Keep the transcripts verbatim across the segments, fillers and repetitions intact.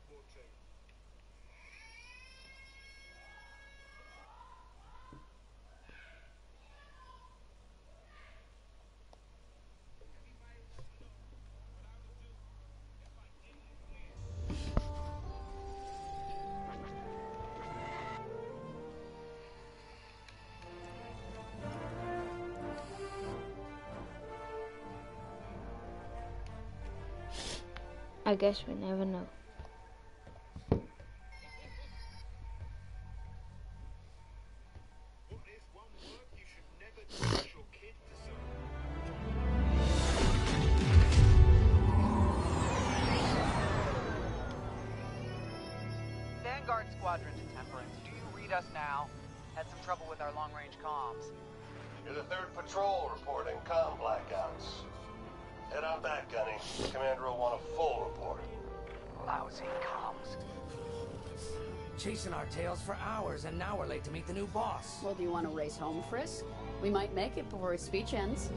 I guess we never know. Vanguard Squadron to Temperance, do you read us now? Had some trouble with our long-range comms. You're the third patrol reporting comm blackouts. Head on back, Gunny. Commander will want a full report. Lousy comms. Chasing our tails for hours, and now we're late to meet the new boss. Well, do you want to race home, Frisk? We might make it before his speech ends.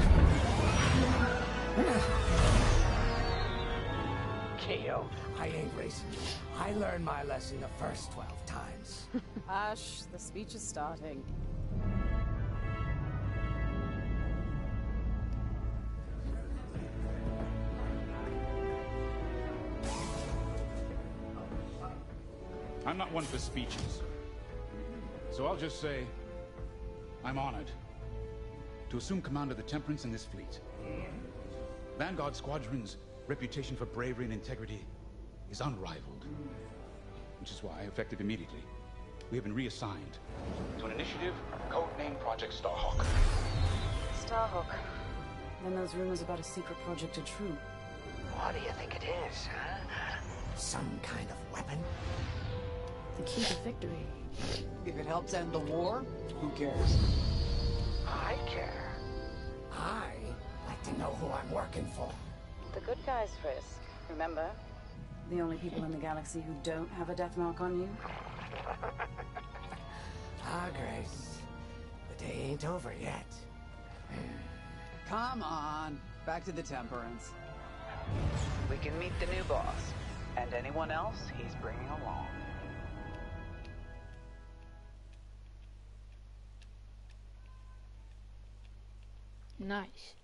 K O. I ain't racing. I learned my lesson the first twelve times. Hush, the speech is starting. I'm not one for speeches. So I'll just say, I'm honored to assume command of the Temperance in this fleet. Vanguard Squadron's reputation for bravery and integrity is unrivaled. Which is why, effective immediately, we have been reassigned to an initiative codenamed Project Starhawk. Starhawk. Then those rumors about a secret project are true. What do you think it is, huh? Some kind of weapon? The key to victory. If it helps end the war, who cares? I care. I like to know who I'm working for. The good guys, Frisk. Remember? The only people in the galaxy who don't have a death mark on you? Ah, Grace. The day ain't over yet. Come on. Back to the Temperance. We can meet the new boss. And anyone else he's bringing along. Nice.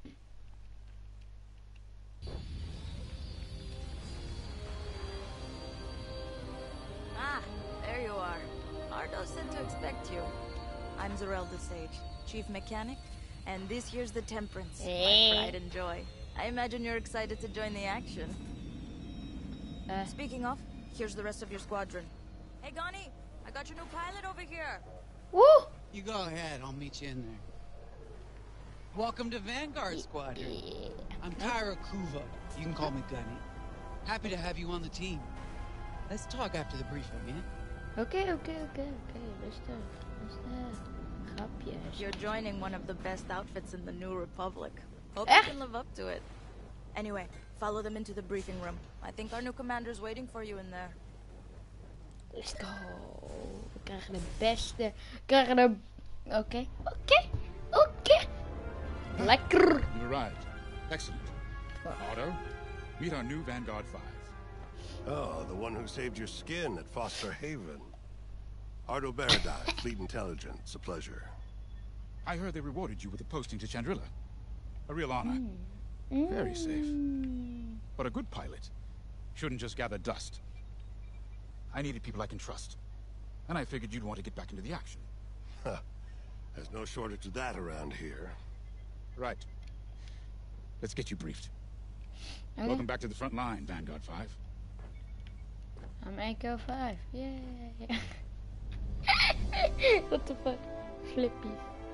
Ah, there you are. Ardo sent to expect you. I'm Zarelda Sage, Chief Mechanic, and this here's the Temperance, Hey. my pride and joy. I imagine you're excited to join the action. Uh. Speaking of, here's the rest of your squadron. Hey, Gani, I got your new pilot over here. Woo! You go ahead, I'll meet you in there. Welcome to Vanguard Squadron. I'm Kyra Kuva. You can call me Gunny. Happy to have you on the team. Let's talk after the briefing, man. Okay, okay, okay, okay. Rustig, rustig. Grapjes. You're joining one of the best outfits in the New Republic. Hope Eh? you can live up to it. Anyway, follow them into the briefing room. I think our new commander's waiting for you in there. Let's go. We krijgen de beste. We krijgen de... Oké, oké, oké. Lekker. You arrived. Excellent. Otto, meet our new Vanguard Five. Oh, the one who saved your skin at Foster Haven. Ardo Baradai, Fleet Intelligence. A pleasure. I heard they rewarded you with a posting to Chandrilla. A real honor. Mm. Very safe. But a good pilot shouldn't just gather dust. I needed people I can trust. And I figured you'd want to get back into the action. Huh. There's no shortage of that around here. Right. Let's get you briefed. Okay. Welcome back to the front line, Vanguard Five. I'm Echo five. Yay. What the fuck? Flippy.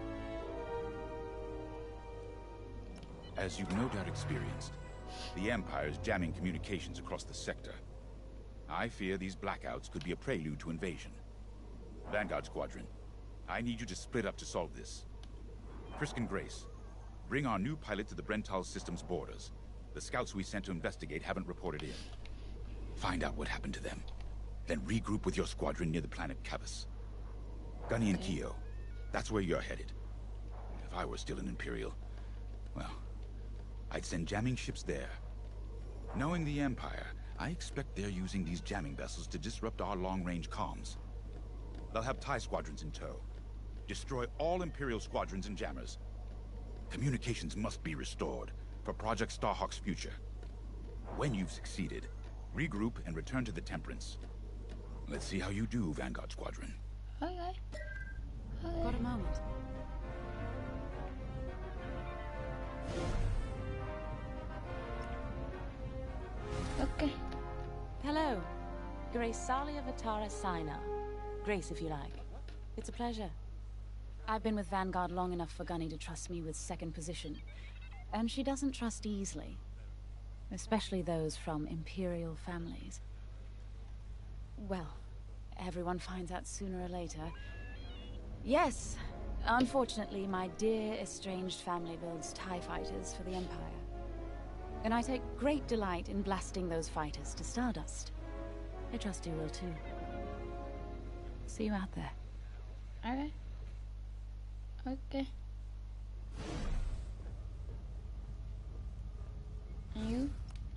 As you've no doubt experienced, the Empire's jamming communications across the sector. I fear these blackouts could be a prelude to invasion. Vanguard Squadron, I need you to split up to solve this. Frisk and Grace, bring our new pilot to the Brental system's borders. The scouts we sent to investigate haven't reported in. Find out what happened to them. Then regroup with your squadron near the planet Cavus. Gunny and Keo, that's where you're headed. If I were still an Imperial, well, I'd send jamming ships there. Knowing the Empire, I expect they're using these jamming vessels to disrupt our long-range comms. They'll have TIE squadrons in tow. Destroy all Imperial squadrons and jammers. Communications must be restored for Project Starhawk's future. When you've succeeded, regroup and return to the Temperance. Let's see how you do, Vanguard Squadron. Okay. Okay. Got a moment. Okay. Hello. Grace Salia Vatara Sina. Grace, if you like. It's a pleasure. I've been with Vanguard long enough for Gunny to trust me with second position. And she doesn't trust easily. Especially those from Imperial families. Well, everyone finds out sooner or later. Yes, unfortunately, my dear estranged family builds TIE fighters for the Empire. And I take great delight in blasting those fighters to stardust. I trust you will too. See you out there. Okay. Okay. And you?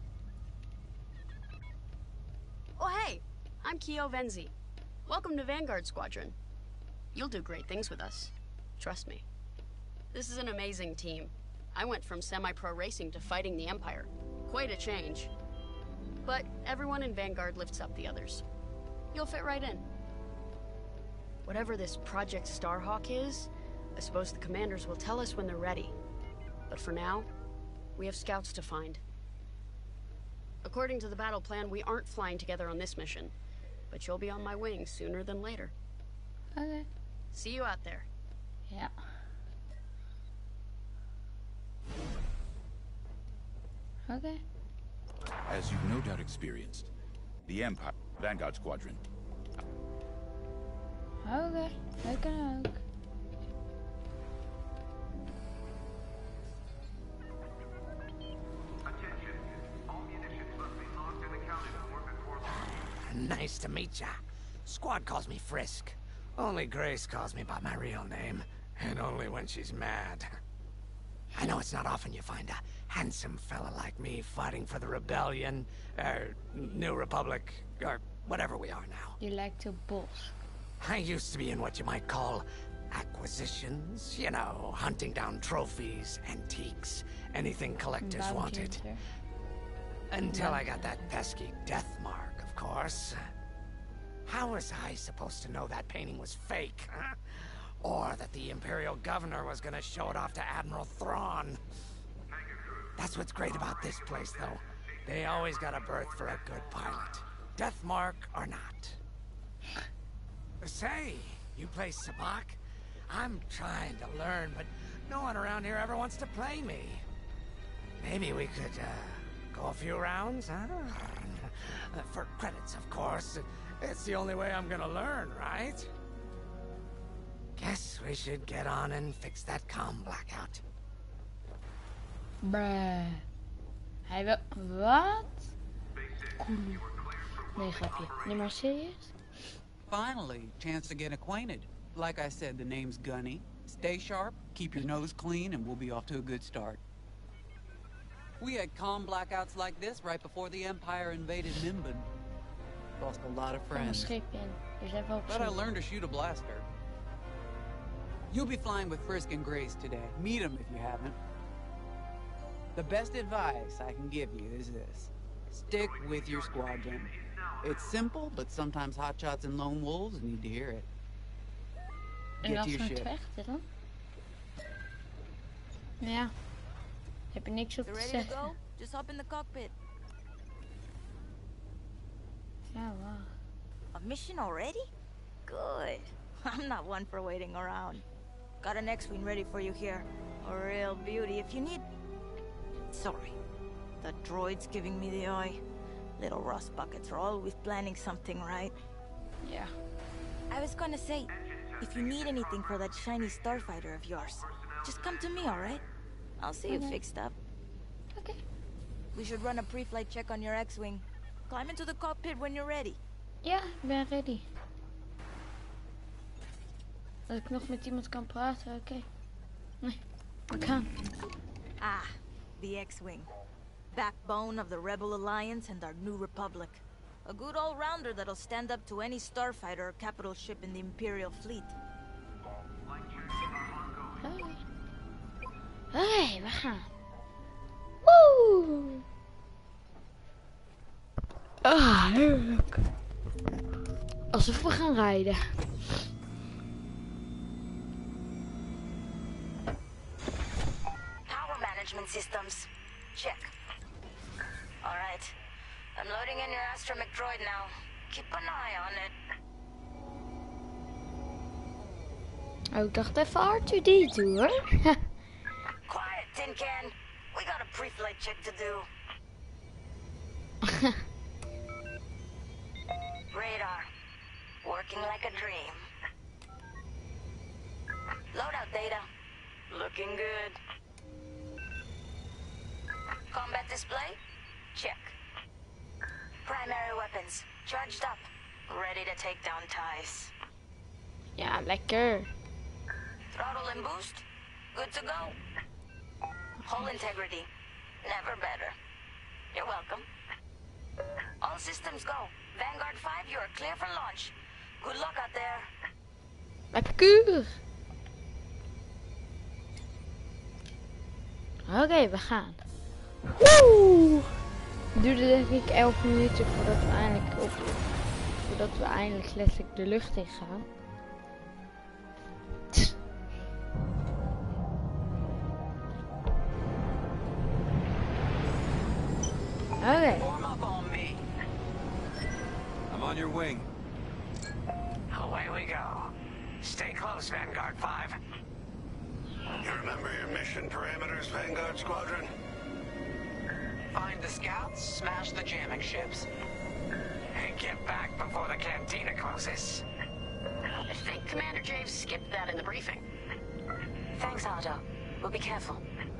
Oh hey, I'm Kyo Venzi. Welcome to Vanguard Squadron. You'll do great things with us. Trust me. This is an amazing team. I went from semi-pro racing to fighting the Empire. Quite a change. But everyone in Vanguard lifts up the others. You'll fit right in. Whatever this Project Starhawk is, I suppose the commanders will tell us when they're ready. But for now, we have scouts to find. According to the battle plan, we aren't flying together on this mission. But you'll be on my wing sooner than later. Okay. See you out there. Ja. Okay. As you've no doubt experienced, the Empire, Vanguard Squadron. Oké, dat kan ook. Nice to meet ya. Squad calls me Frisk. Only Grace calls me by my real name, and only when she's mad. I know it's not often you find a handsome fella like me fighting for the Rebellion, or New Republic, or whatever we are now. Je lijkt op Bos. I used to be in what you might call acquisitions. You know, hunting down trophies, antiques, anything collectors Bounty wanted. hunter. Until I got that pesky death mark, of course. How was I supposed to know that painting was fake, huh? Or that the Imperial Governor was gonna show it off to Admiral Thrawn? That's what's great about this place, though. They always got a berth for a good pilot. Death mark or not. Say, you play Sabak? I'm trying to learn, but no one around here ever wants to play me. Maybe we could, uh, go a few rounds, huh? Uh, for credits, of course. It's the only way I'm gonna learn, right? Guess we should get on and fix that comm blackout. Bruh. Hij wil... Wat? Cool. Nee, grapje. Nee, maar serieus? Finally, chance to get acquainted. Like I said, the name's Gunny. Stay sharp, keep your nose clean, and we'll be off to a good start. We had comm blackouts like this right before the Empire invaded Nimbin. Lost a lot of Van een friends. schip in. Dus even op But I zee. learned to shoot a blaster. You'll be flying with Frisk and Grace today. Meet them if you haven't. The best advice I can give you is this. Stick with your squadron. It's simple, but sometimes hotshots and lone wolves need to hear it. En Get als to your we ship. het vechten dan? Ja. Heb je niks op You te ready to zeggen? go? Just hop in the cockpit. Ja, wow. A mission already? Good. I'm not one for waiting around. Got an X-Wing ready for you here. A real beauty if you need... Sorry. The droid's giving me the eye. Little rust buckets are always planning something, right? Ja. I was gonna say, if you need anything for that shiny starfighter of yours, just come to me, alright? I'll see you Okay. fixed up. Oké. We should run a pre-flight check on your X-Wing. Climb into the cockpit when you're ready. Ja, ik ben ready. Als ik nog met iemand kan praten, oké. Nee, we gaan. Ah, the X-Wing. Backbone of the Rebel Alliance and our new republic. A good all-rounder that'll stand up to any starfighter or capital ship in the Imperial fleet. Oké, okay, we gaan. Woe! Ah, heerlijk. Alsof we gaan rijden. Power management systems. Check. Alright. I'm loading in your astromech droid now. Keep an eye on it. Oh, ik dacht even R two D toe hoor. Quiet, tin can. We got a pre-flight check to do. Radar. Working like a dream. Loadout data. Looking good. Combat display? Check. Primary weapons. Charged up. Ready to take down ties. Ja, lekker. Throttle and boost. Good to go. Hull integrity. Never better. You're welcome. All systems go. Vanguard five, you are clear for launch. Good luck out there. Lekker. Oké, okay, we gaan. Woe! Het duurde denk ik elf minuten voordat we eindelijk op, voordat we eindelijk letterlijk de lucht in gaan. Oké. Warm up on me. I'm on your wing. Away we go. Stay close, Vanguard five. You remember your mission parameters, Vanguard Squadron? Find the scouts, smash the jamming ships. And get back before the cantina closes. I think Commander James skipped that in the briefing. Thanks, Ardo. We'll be careful.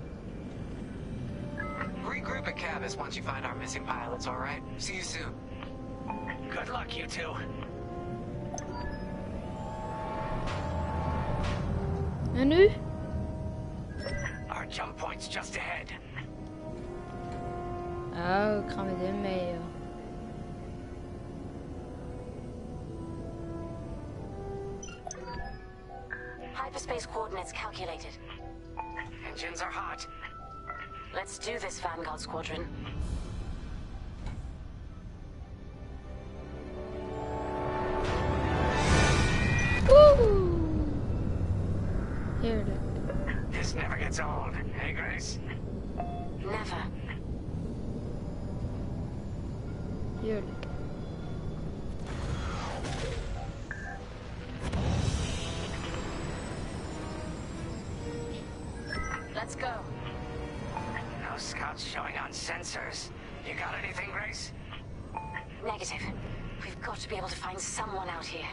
Regroup at Cabus once you find our missing pilots, alright? See you soon. Good luck, you two. En nu? Our jump point's just ahead. Oh, ik ga met hem mee, joh. Hyperspace coordinates calculated. Engines are hot. Let's do this, Vanguard Squadron. Woo! Heerlijk. This never gets old, hey Grace? Never. Heerlijk. Let's go. No scouts showing on sensors. You got anything, Grace? Negative. We've got to be able to find someone out here.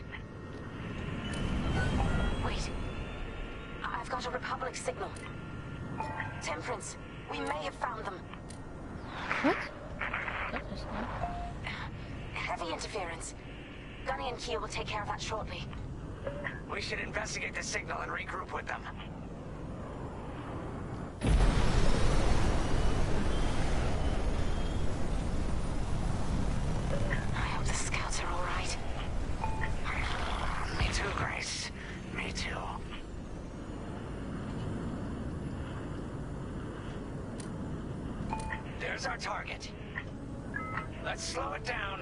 Wait. I've got a Republic signal. Temperance. We may have found them. Wat? Dat is niet. Heavy interference. Gunny and Keel will take care of that shortly. We should investigate the signal and regroup with them. I hope the scouts are all right. Me too, Grace. Me too. There's our target. Let's slow it down.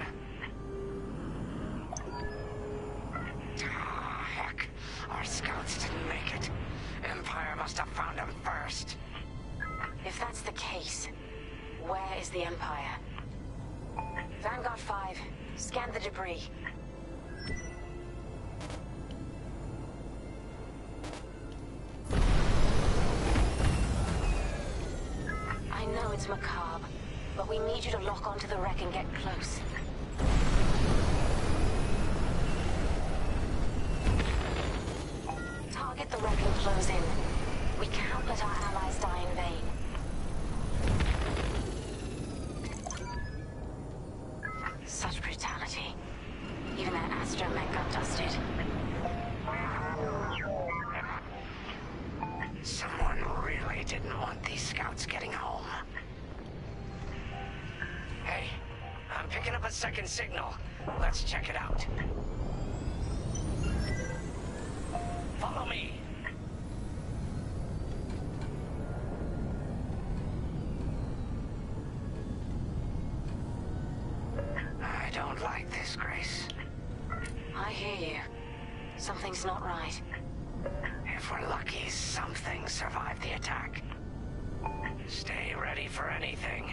Ah, heck. Our scouts didn't make it. Empire must have found them first. If that's the case, where is the Empire? Vanguard five, scan the debris. I know it's macabre, but we need you to lock onto the wreck and get close. Target the wreck and close in. We can't let our allies die in vain. Such brutality. Even that astromech got dusted. Someone really didn't want these scouts getting home. signal. Let's check it out. Follow me. I don't like this, Grace. I hear you. Something's not right. If we're lucky, something survived the attack. Stay ready for anything.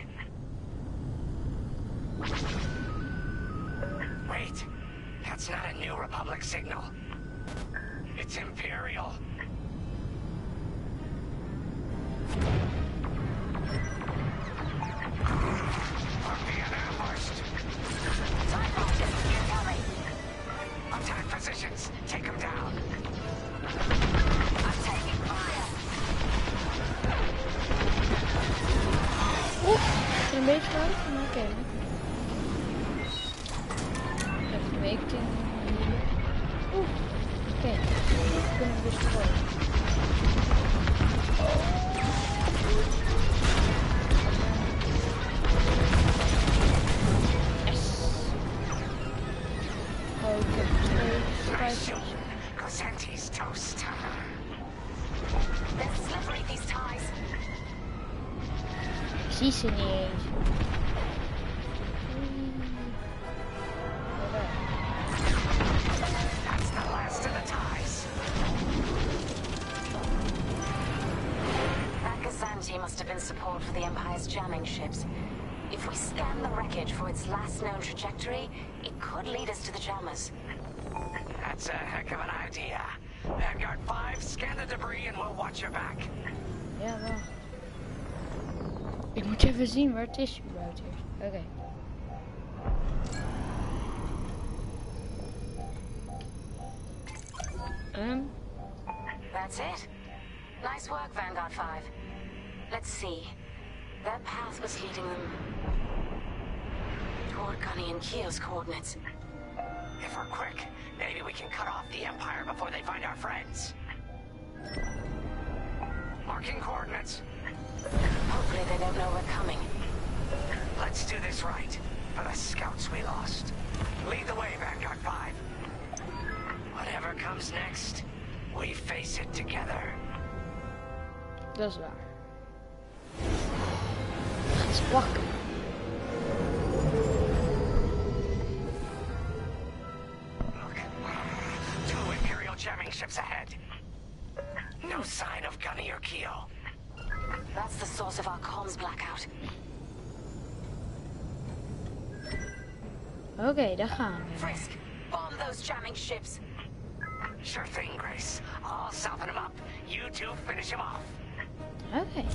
Wait, that's not a New Republic signal. It's Imperial. We're being ambushed. TIE fighters incoming. Attack positions. Take them down. I'm taking fire. Oeh, is er een beetje fout? Maar oké. Even weken. Oeh, oké. We kunnen dus gewoon. Cosenti's toast. They're slippery, these ties. Ik zie ze niet eens. That's the last of the ties. That Gazanti must have been support for the Empire's jamming ships. If we scan the wreckage for its last known trajectory, it could lead us to the jammers. That's a heck of an idea. Vanguard five, scan the debris and we'll watch your back. Ja, wel. Ik moet even zien waar het is überhaupt eerst. Oké. Okay. Um. That's it. Nice work, Vanguard five. Let's see. Their path was leading them toward Gunny and Keel's coordinates. If we're quick, maybe we can cut off the Empire before they find our friends. Marking coordinates. Hopefully they don't know we're coming. Let's do this right, for the scouts we lost. Lead the way, Vanguard five. Whatever comes next, we face it together. Dat is waar. Het is pakken. Look, two Imperial jamming ships ahead. No sign of Gunny or Keel. That's the source of our comms blackout. Oké, okay, daar gaan we. Frisk, bomb those jamming ships. Sure thing, Grace. I'll soften him up. You two finish him off. Oké. Okay.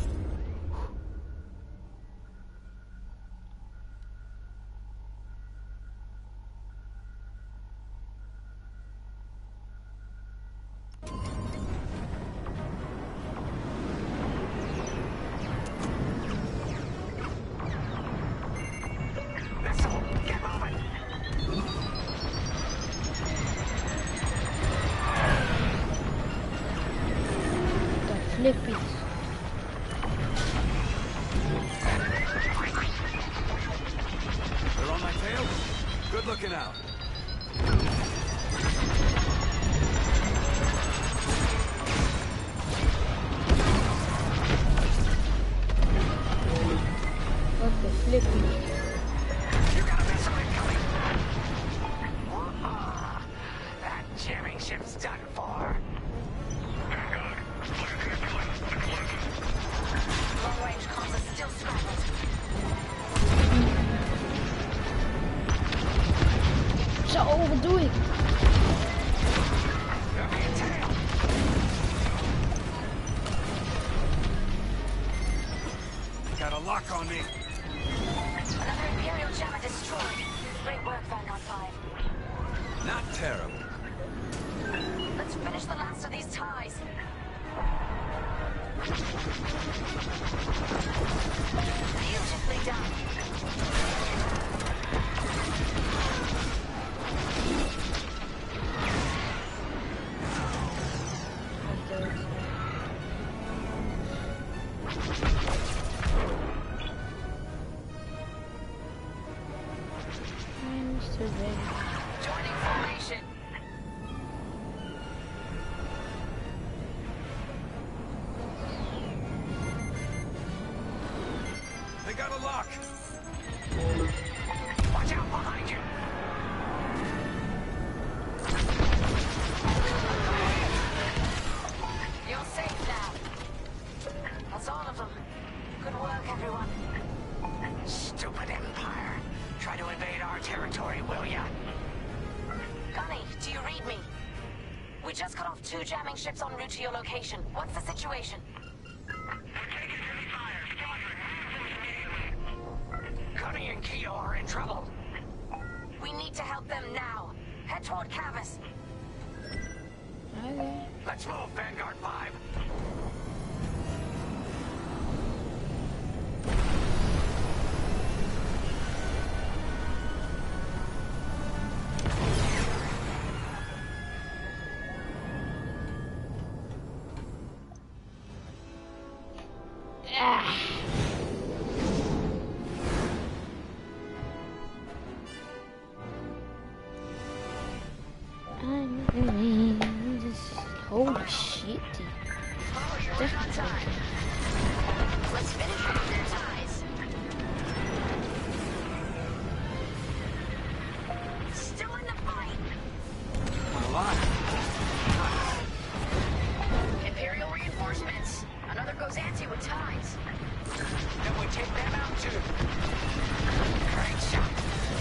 Flippies. They're on my tail? Good looking out. What the flippies? You got a missile incoming. Uh, that jamming ship's done for. Long-range comms are still scrambled. Zo, wat doe ik? Got a lock on me. Another Imperial jammer destroyed. Great work, Vanguard five. Not terrible. Let's finish the last of these ties. Beautifully done. of luck. Watch out behind you. You're safe now. That's all of them. Good work, everyone. Stupid Empire. Try to invade our territory, will ya? Gunny, do you read me? We just cut off two jamming ships en route to your location. What's the situation? Gunny and Keo are in trouble. We need to help them now. Head toward Cavis. Okay. Let's move, Vanguard five. Ah. I'm doing this. Holy shit. We're on time. Let's finish off their ties. Still in the fight. I'm alive. Imperial reinforcements. Another goes anti with ties. Then we take them out too. Great shot.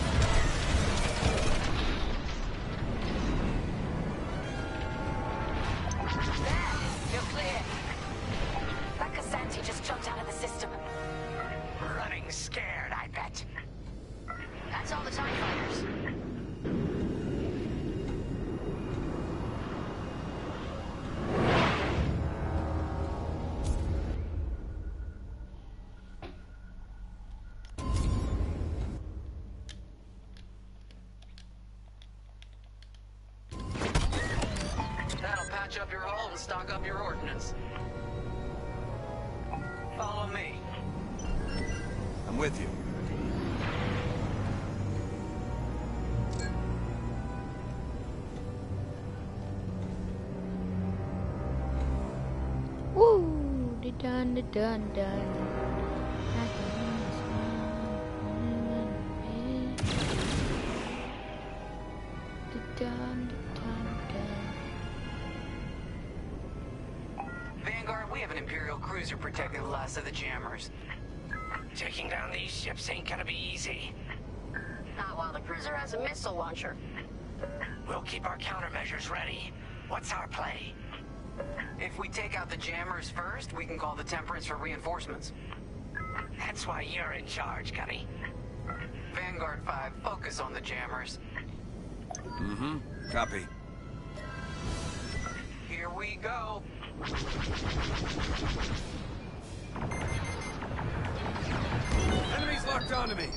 There, you're clear. That Cassanti just jumped out of the system. Running scared, I bet. That's all the TIE fighters. That'll patch up your hull and stock up your ordnance. Follow me. I'm with you. Woo! The done, the done, done. The done, the done, done. Vanguard, we have an Imperial cruiser protecting the last of the jammers. Taking down these ships ain't gonna be easy. Not while the cruiser has a missile launcher. We'll keep our countermeasures ready. What's our play? If we take out the jammers first, we can call the Temperance for reinforcements. That's why you're in charge, Gunny. Vanguard five, focus on the jammers. Mm-hmm. Copy. Here we go. Enemies locked onto me.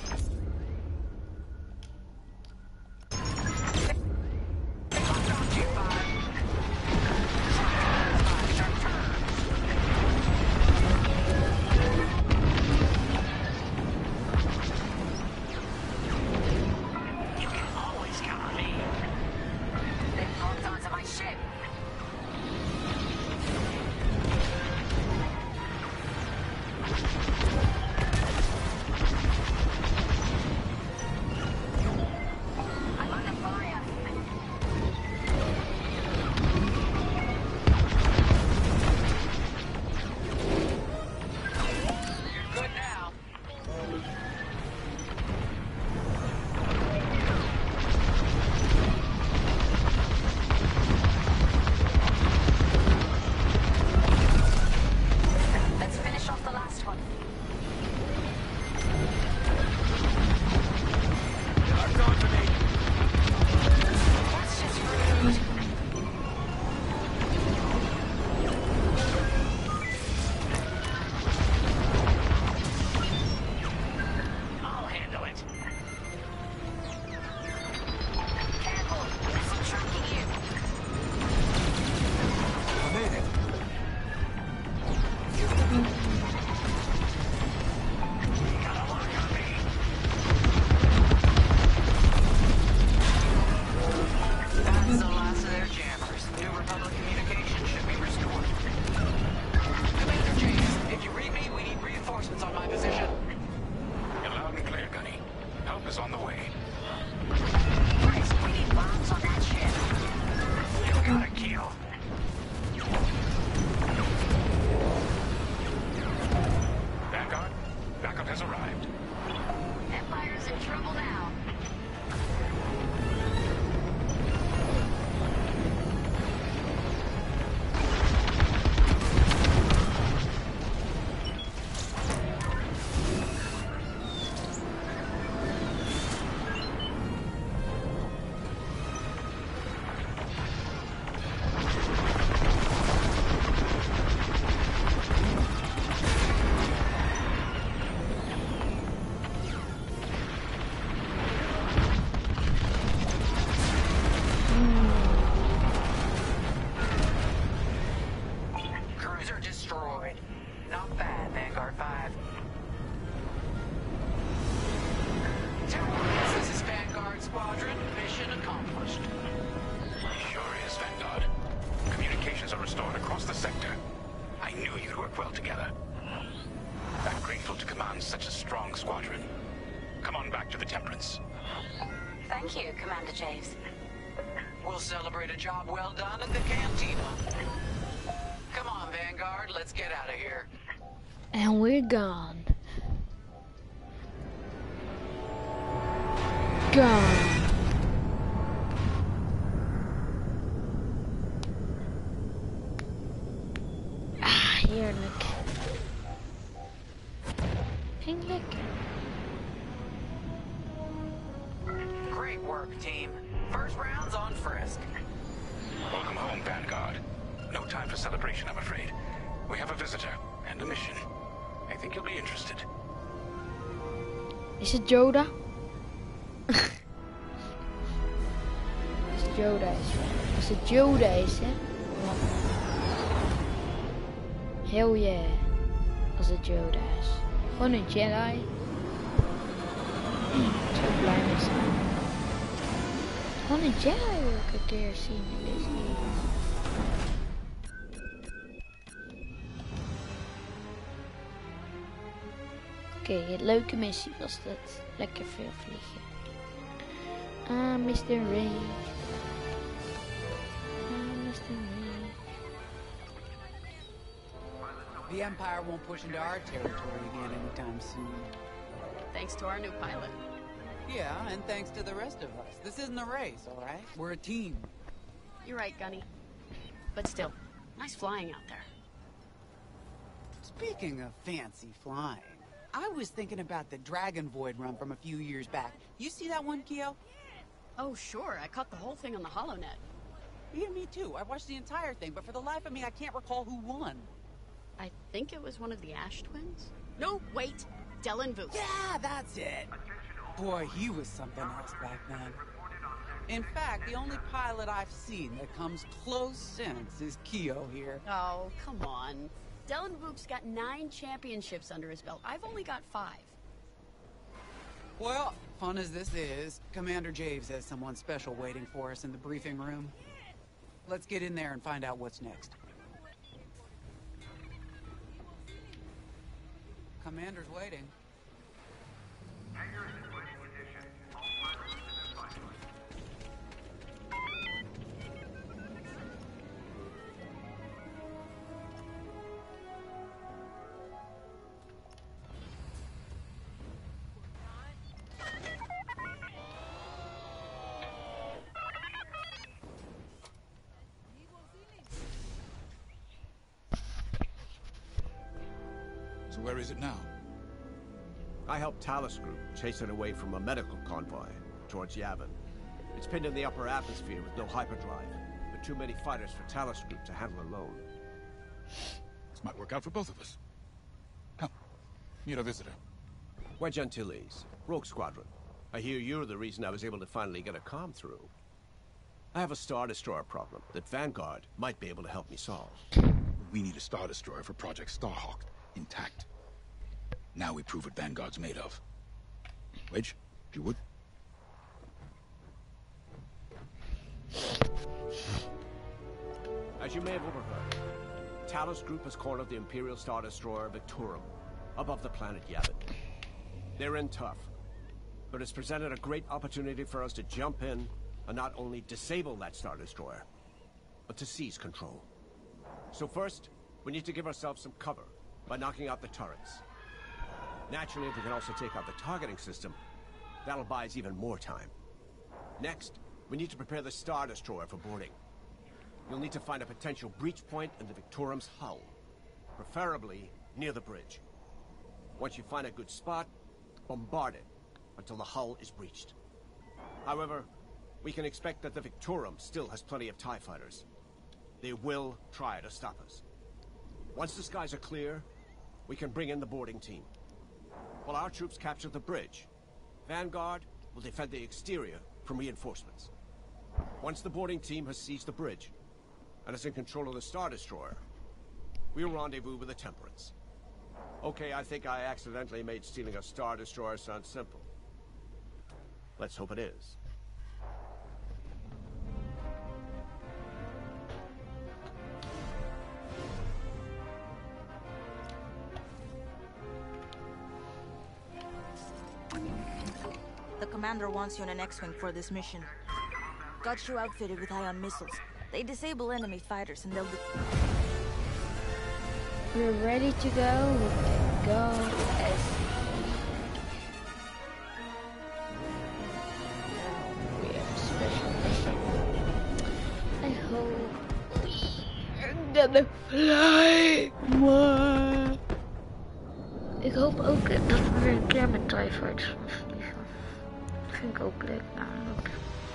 You can always count on me. They've locked onto my ship. sector. I knew you'd work well together. I'm grateful to command such a strong squadron. Come on back to the Temperance. Thank you, Commander Javes. We'll celebrate a job well done at the cantina. Come on, Vanguard, let's get out of here. And we're gone. Gone. Ah, heerlijk. Ging lekker. Great work, team. First round's on Frisk. Welcome home, Vanguard. No time for celebration, I'm afraid. We have a visitor and a mission. I think you'll be interested. Is het Yoda? Als het Yoda is. Als het Yoda is, hè? Hell yeah. Als het Yoda is. Gewoon een Jedi. Ik zou blij mee zijn. Gewoon een Jedi wil ik een keer zien in deze game. Oké, okay, leuke missie was dat. Lekker veel vliegen. Ah, mister Ray. Ah, mister Ray. The Empire won't push into our territory again anytime soon. Thanks to our new pilot. Yeah, and thanks to the rest of us. This isn't a race, all right? We're a team. You're right, Gunny. But still, nice flying out there. Speaking of fancy flying, I was thinking about the Dragon Void run from a few years back. You see that one, Keo? Oh, sure. I caught the whole thing on the HoloNet. Yeah, me too. I watched the entire thing, but for the life of me, I can't recall who won. I think it was one of the Ash twins. No, wait. Dylan Voot. Yeah, that's it. Boy, he was something else back then. In fact, the only pilot I've seen that comes close since is Keo here. Oh, come on. Dylan Voot's got nine championships under his belt. I've only got five. Well, fun as this is, Commander Javes has someone special waiting for us in the briefing room. Let's get in there and find out what's next. Commander's waiting. So where is it now? I helped Talus Group chase it away from a medical convoy towards Yavin. It's pinned in the upper atmosphere with no hyperdrive, but too many fighters for Talus Group to handle alone. This might work out for both of us. Come, meet our visitor. Wedge Antilles, Rogue Squadron. I hear you're the reason I was able to finally get a comm through. I have a Star Destroyer problem that Vanguard might be able to help me solve. We need a Star Destroyer for Project Starhawk, intact. Now we prove what Vanguard's made of. Wedge, if you would. As you may have overheard, Talus Group has cornered the Imperial Star Destroyer Victorum above the planet Yavin. They're in tough, but it's presented a great opportunity for us to jump in and not only disable that Star Destroyer, but to seize control. So first, we need to give ourselves some cover by knocking out the turrets. Naturally, if we can also take out the targeting system, that'll buy us even more time. Next, we need to prepare the Star Destroyer for boarding. You'll need to find a potential breach point in the Victorum's hull, preferably near the bridge. Once you find a good spot, bombard it until the hull is breached. However, we can expect that the Victorum still has plenty of TIE fighters. They will try to stop us. Once the skies are clear, we can bring in the boarding team. While our troops capture the bridge, Vanguard will defend the exterior from reinforcements. Once the boarding team has seized the bridge and is in control of the Star Destroyer, we'll rendezvous with the Temperance. Okay, I think I accidentally made stealing a Star Destroyer sound simple. Let's hope it is. commander wants you on an X-Wing for this mission. Got you outfitted with ion missiles. They disable enemy fighters and they'll... We're ready to go. We can go as... We have a special mission. I hope we're gonna fly more. Ik hoop ook dat we weer een keer met TIE Fighters gaan vliegen. Dat vind ik ook leuk namelijk.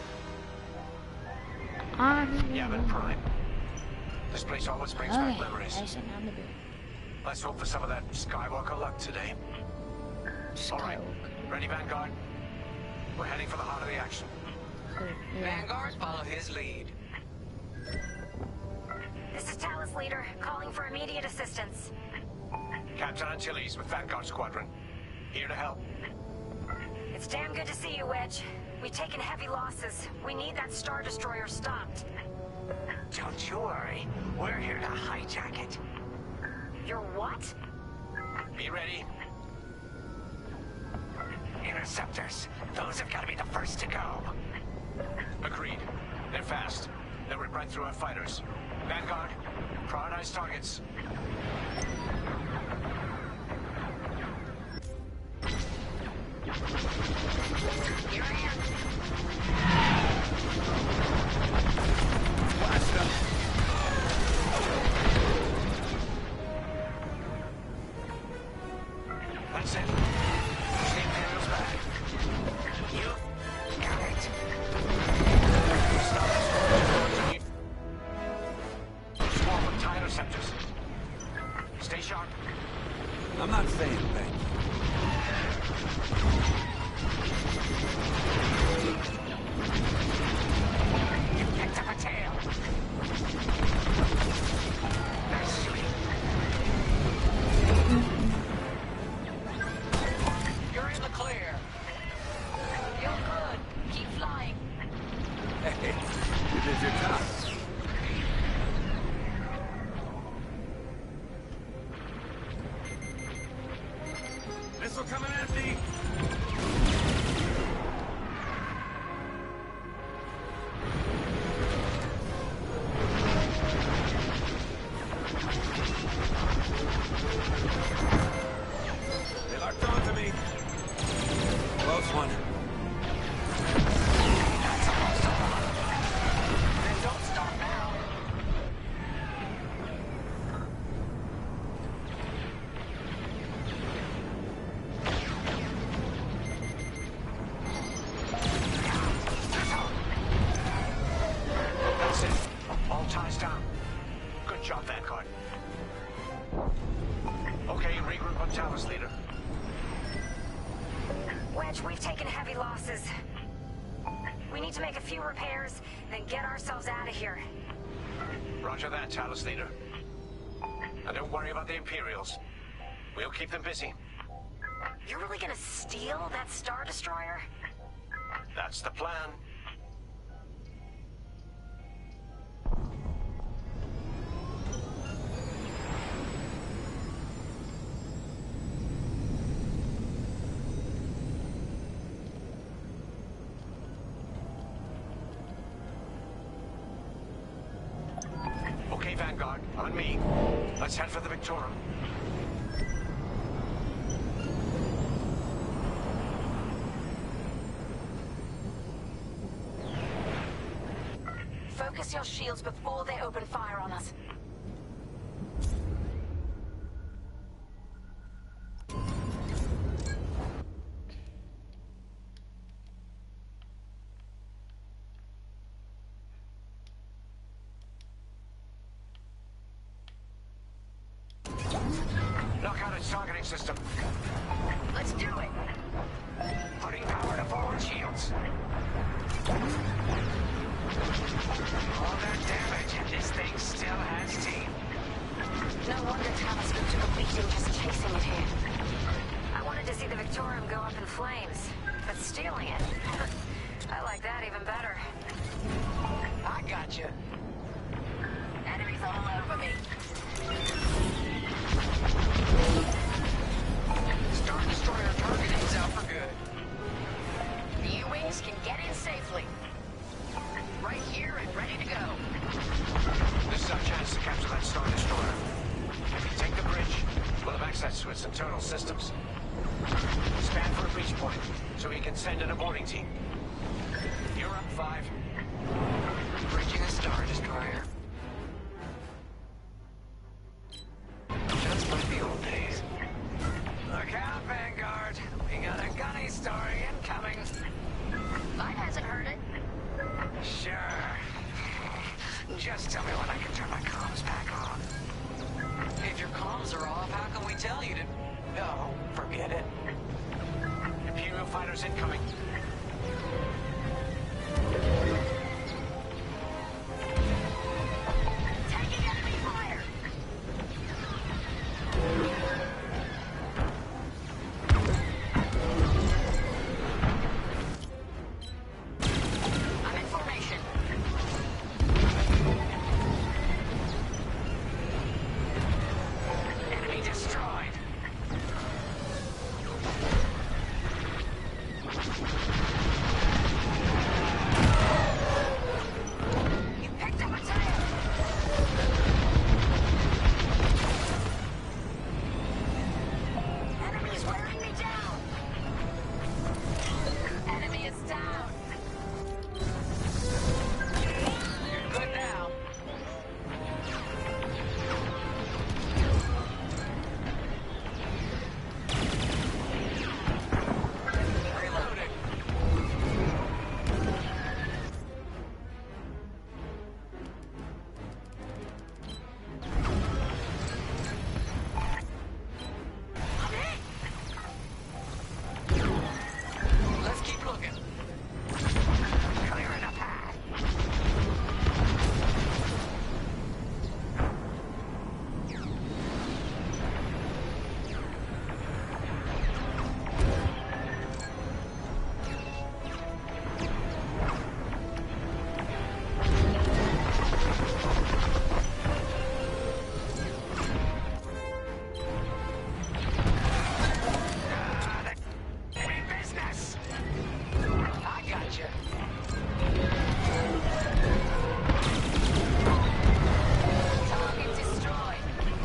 Yavin Prime. This place always brings back memories. Hij is aan de beurt. Let's hope for some of that Skywalker luck today. Alright, ready Vanguard? We're heading for the heart of the action. Vanguard, follow his lead. This is Talus Leader, calling for immediate assistance. Captain Antilles with Vanguard Squadron. Here to help. It's damn good to see you, Wedge. We've taken heavy losses. We need that Star Destroyer stopped. Don't you worry. We're here to hijack it. You're what? Be ready. Interceptors. Those have got to be the first to go. Agreed. They're fast. They'll rip right through our fighters. Vanguard, prioritize targets. Here I am. Blast them. That's it. Push the Imperials back. You got it. Stop this. Swarm with TIE interceptors. Stay sharp. I'm not saying thank you. You picked up a tail. Nice shooting. You're in the clear. Feel good. Keep flying. Hey, you did your job. Missile coming at me. They locked onto me. Close one. Then don't stop now. That's it. All ties down. Good job, Vanguard. Okay, regroup on Talus Leader. Wedge, we've taken heavy losses. We need to make a few repairs, then get ourselves out of here. Roger that, Talus Leader. And don't worry about the Imperials. We'll keep them busy. You're really gonna steal that Star Destroyer? That's the plan. Okay, Vanguard, on me. Let's head for the Victorum. Focus your shields before they open fire on us. Knock out its targeting system. Let's do it. Putting power to forward shields. All that damage, and this thing still has teeth. No wonder Talus took a beating just chasing it here. I wanted to see the Victorium go up in flames, but stealing it, I like that even better. I got you. Enemies all over me. Star Destroyer targeting's out for good. systems. Scan for a breach point, so we can send in a boarding team. You're up, Five. Bridging a Star Destroyer. Just like the old days. Look out, Vanguard. We got a gunny story incoming. Mine hasn't heard it. Sure. Just tell me when I can turn my comms back on. If your comms are off, how can we tell you to... No, forget it. Imperial fighters incoming. Taking enemy fire. I'm in formation. Enemy destroyed. You picked up a tail. Enemy is wearing me down. Enemy is down. You're good now. Reloading. Let's keep looking. Clearing a path. Mean business. I gotcha. Target destroyed.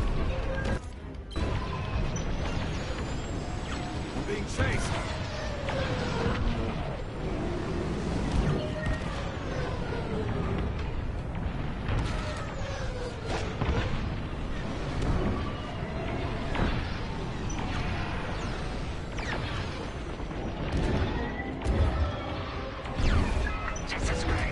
I'm being chased. Just as great.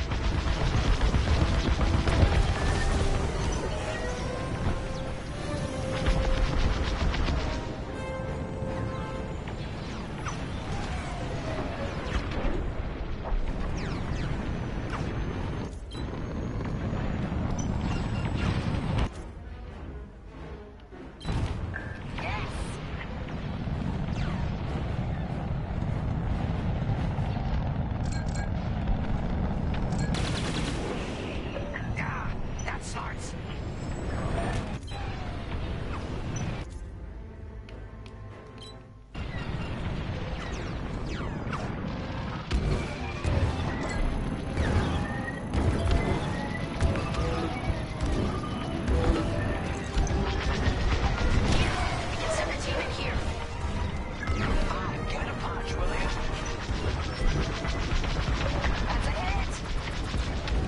Yes. Ah, that smarts. We can send a team in here. Fine, get a punch, will you? That's a hit.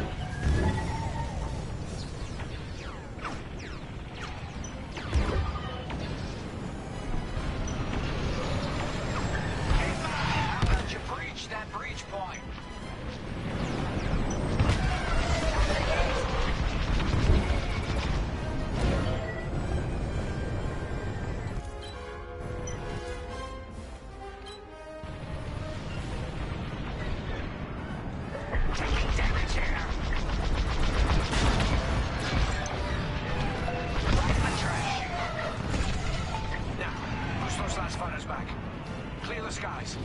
Hey, how about you breach that breach point? Taking damage here. Right in the trash. Now, push those last fighters back. Clear the skies.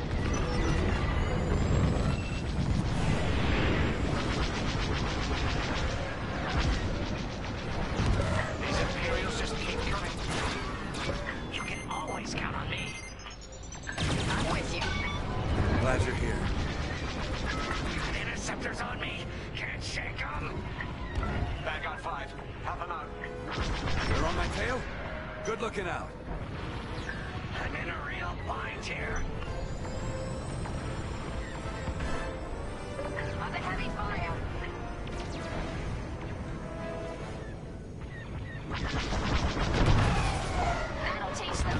These Imperials just keep coming. You can always count on me. I'm with you. Glad you're here. Got interceptors on me. Can't shake them. Vanguard Five, help them out. You're on my tail? Good looking out. lines here. Under heavy fire. That'll teach them.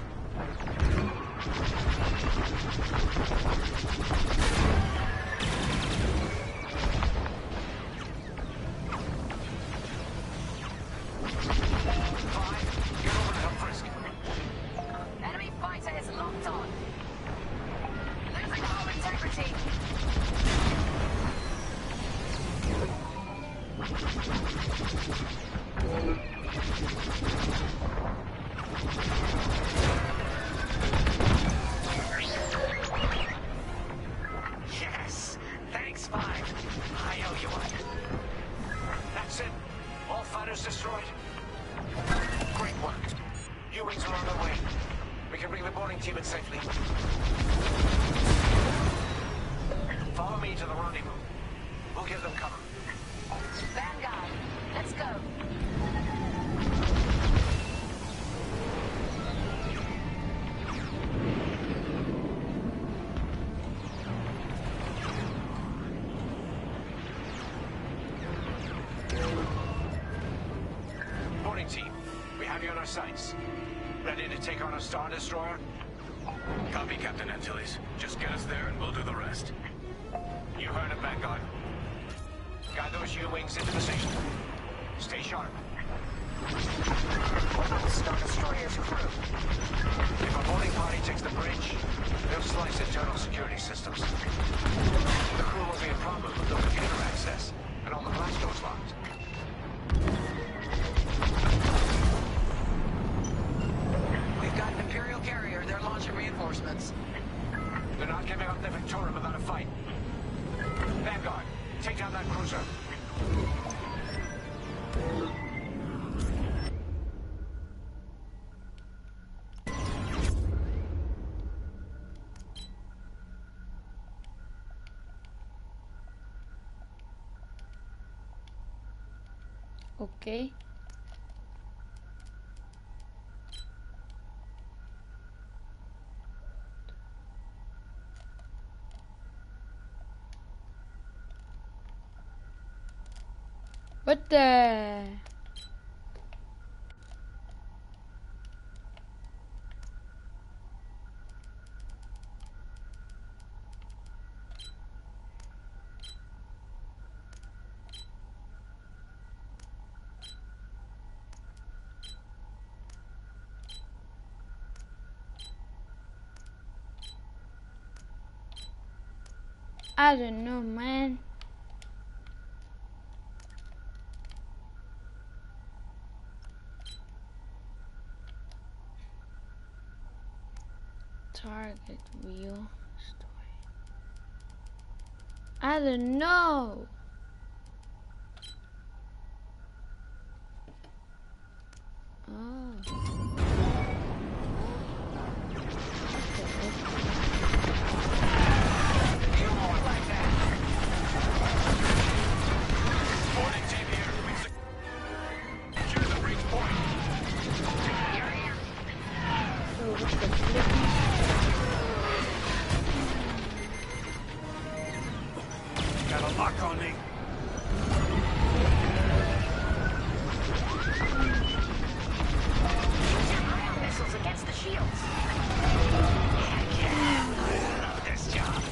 Enemy fighter is locked on. Losing all integrity. Yes! Thanks, Five. I owe you one. That's it. All fighters destroyed. Great work. U-wings are on their way. We can bring the boarding team in safely. Follow me to the rendezvous. We'll give them cover. Vanguard, let's go. Boarding team, we have you on our sights. Ready to take on a Star Destroyer? Copy, Captain Antilles. Just get us there and we'll do the rest. You heard it, Vanguard. Guide those U-wings into the station. Stay sharp. What about the Star Destroyer's crew? If a boarding party takes the bridge, they'll slice internal security systems. The crew won't be a problem with no computer access, and all the blast doors locked. We've got an Imperial carrier. They're launching reinforcements. They're not giving up the Victorum without a fight. Vanguard, take down that cruiser. Okay. What the? I don't know, man. Target wheel story. I don't know. Oh. Boarding team here. We secure the breach point. So what's the flipping? Got a lock on me. Ion missiles against the shields. Heck yeah. I love this job.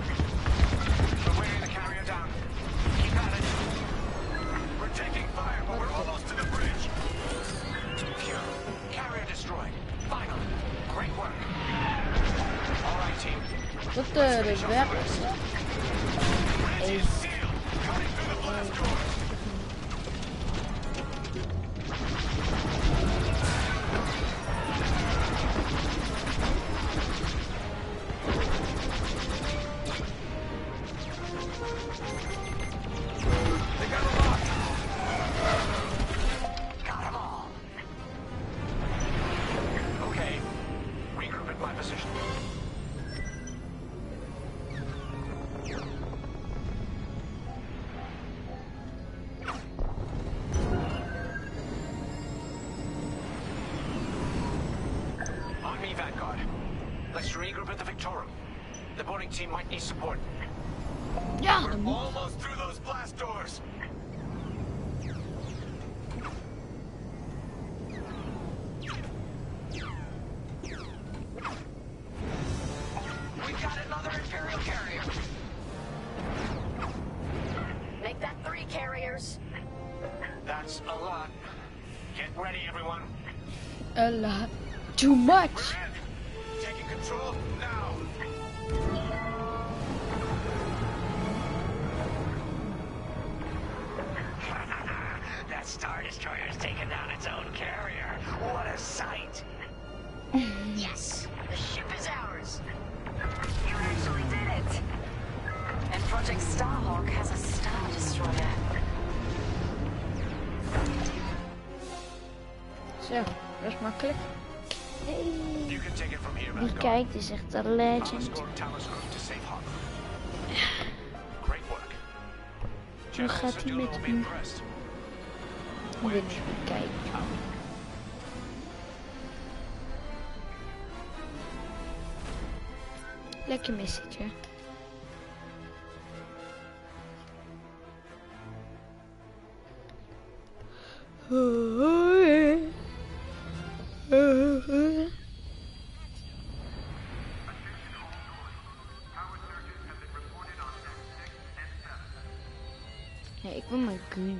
Fire! Tot de, de weg is... Team might need support. Yeah, we're almost through those blast doors. We got another Imperial carrier. Make that three carriers. That's a lot. Get ready, everyone. A lot. Too much. We're in. Taking control now. That Star Destroyer's taken down its own carrier. What a sight! Yes, the ship is ours. You actually did it. And Project Starhawk has a Star Destroyer. Zo, dat is makkelijk. Hey. You can take it from here, Die kijkt is echt een legend. Hoe gaat hij met u? Ik wil niet kijken. Lekker message. Nee, ik wil mijn Goonie.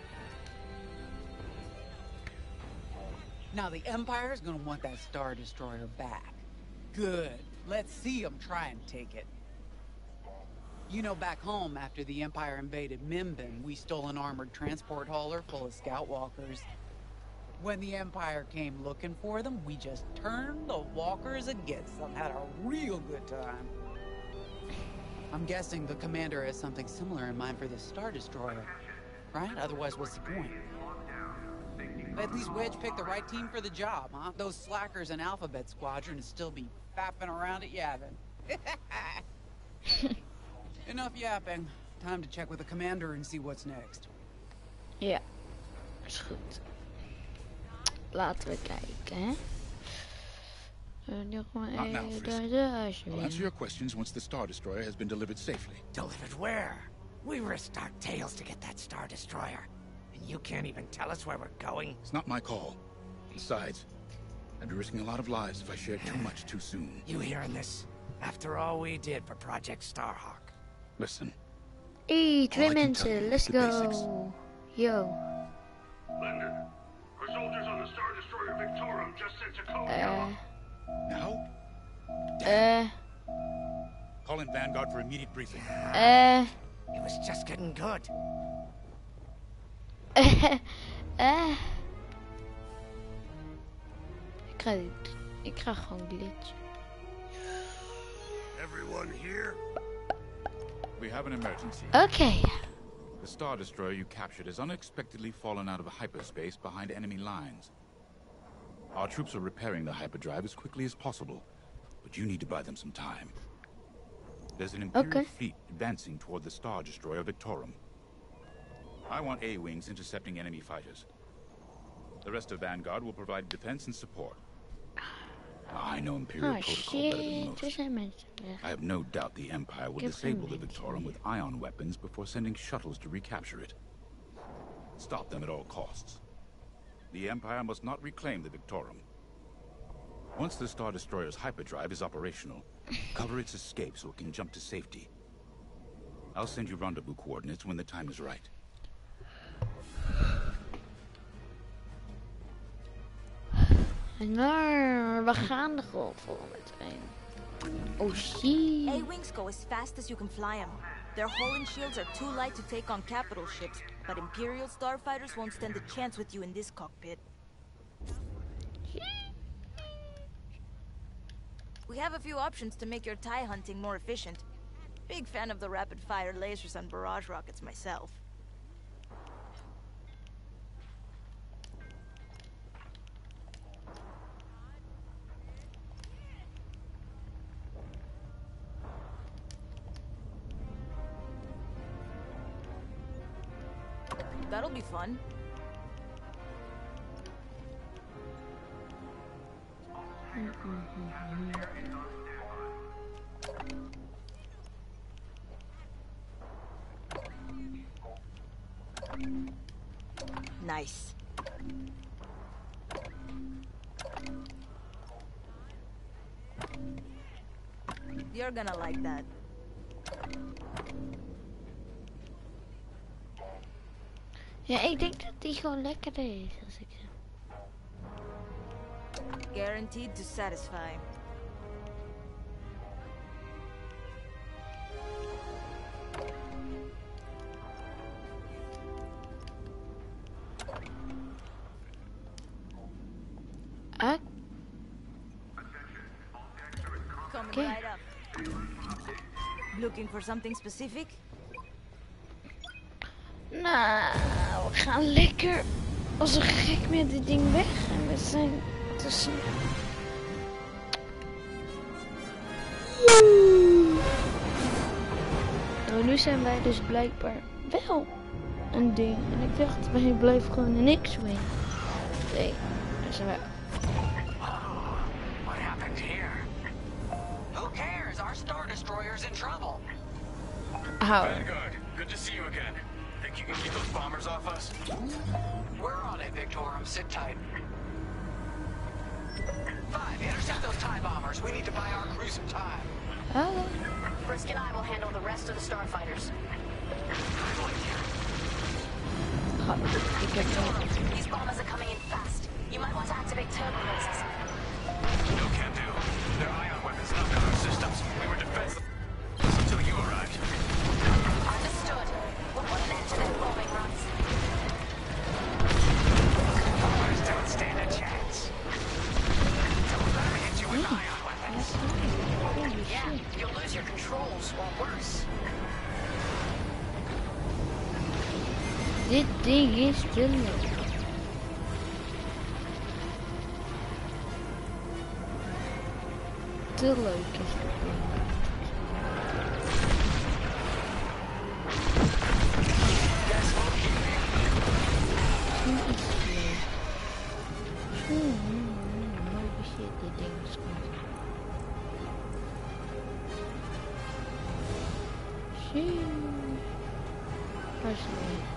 Now the Empire's gonna want that Star Destroyer back. Good. Let's see them try and take it. You know, back home, after the Empire invaded Mimbin, we stole an armored transport hauler full of scout walkers. When the Empire came looking for them, we just turned the walkers against them. Had a real good time. I'm guessing the commander has something similar in mind for this Star Destroyer, right? Otherwise, what's the point? At least Wedge picked the right team for the job, huh? Those slackers in Alphabet Squadron would still be fapping around at Yavin. Enough yapping. Time to check with the commander and see what's next. Ja, is goed. Laten we kijken, hè. Not now, Frisk. I'll answer your questions once the Star Destroyer has been delivered safely. Delivered where? We risked our tails to get that Star Destroyer. And you can't even tell us where we're going? It's not my call. Besides, I'd be risking a lot of lives if I shared too much too soon. You hearing this? After all we did for Project Starhawk. Listen. Hey, twee mensen, let's go. Basics. Yo. Linden, our soldiers on the Star Destroyer Victorum just sent a code. Uh. Now? Uh. Call in Vanguard for immediate briefing. Uh. It was just getting good. Uh. Uh. Ik ga dit. Ik ga gewoon glitch. Everyone here? We have an emergency. Okay. The Star Destroyer you captured has unexpectedly fallen out of hyperspace behind enemy lines. Our troops are repairing the hyperdrive as quickly as possible, but you need to buy them some time. There's an Imperial okay. fleet advancing toward the Star Destroyer Victorum. I want A-wings intercepting enemy fighters. The rest of Vanguard will provide defense and support. I know Imperial oh, protocol shit. better than most. I have no doubt the Empire will disable the Victorum with ion weapons before sending shuttles to recapture it. Stop them at all costs. The Empire must not reclaim the Victorum. Once the Star Destroyer's hyperdrive is operational, cover its escape so it can jump to safety. I'll send you rendezvous coordinates when the time is right. Nou, we gaan er gewoon voor meteen. Oh shit. A-Wings go as fast as you can fly them. Their hull and shields are too light to take on capital ships, but Imperial starfighters won't stand a chance with you in this cockpit. We have a few options to make your TIE hunting more efficient. Big fan of the rapid-fire lasers and barrage rockets myself. That'll be fun. Nice. You're gonna like that. Ja, ik denk dat die gewoon lekkerder is als ik zeg. Guaranteed to satisfy. Ah. Coming Okay. right up. Looking for something specific? Nou, we gaan lekker als een gek met dit ding weg. En we zijn tussen... Nou, nu zijn wij dus blijkbaar wel een ding. En ik dacht, wij blijven gewoon een X-Wing. Nee, daar zijn wij. What happened here? Who cares? Our Star Destroyer's in trouble. Hou. Vanguard, good to see you again. Think you can keep those bombers off us? We're on it, Victorum. Sit tight. Five, intercept those TIE bombers. We need to buy our crew some time. Hallo. Frisk and I will handle the rest of the starfighters. Ga, ik heb Victorum, these bombers are coming in fast. You might want to activate turbo lasers. No can do. Their ion weapons knocked out our systems. We were defenseless until you arrived. Understood. We'll put an end to their bombing runs. Bombers don't stand a chance. Don't let them hit you with ion weapons. Yeah, you'll lose your controls, or worse. Dit ding is te leuk. Te leuk is dit ding. Misschien iets te leuk. Hmm, holy shit, dit ding is goed. Shit. Waar is het weer?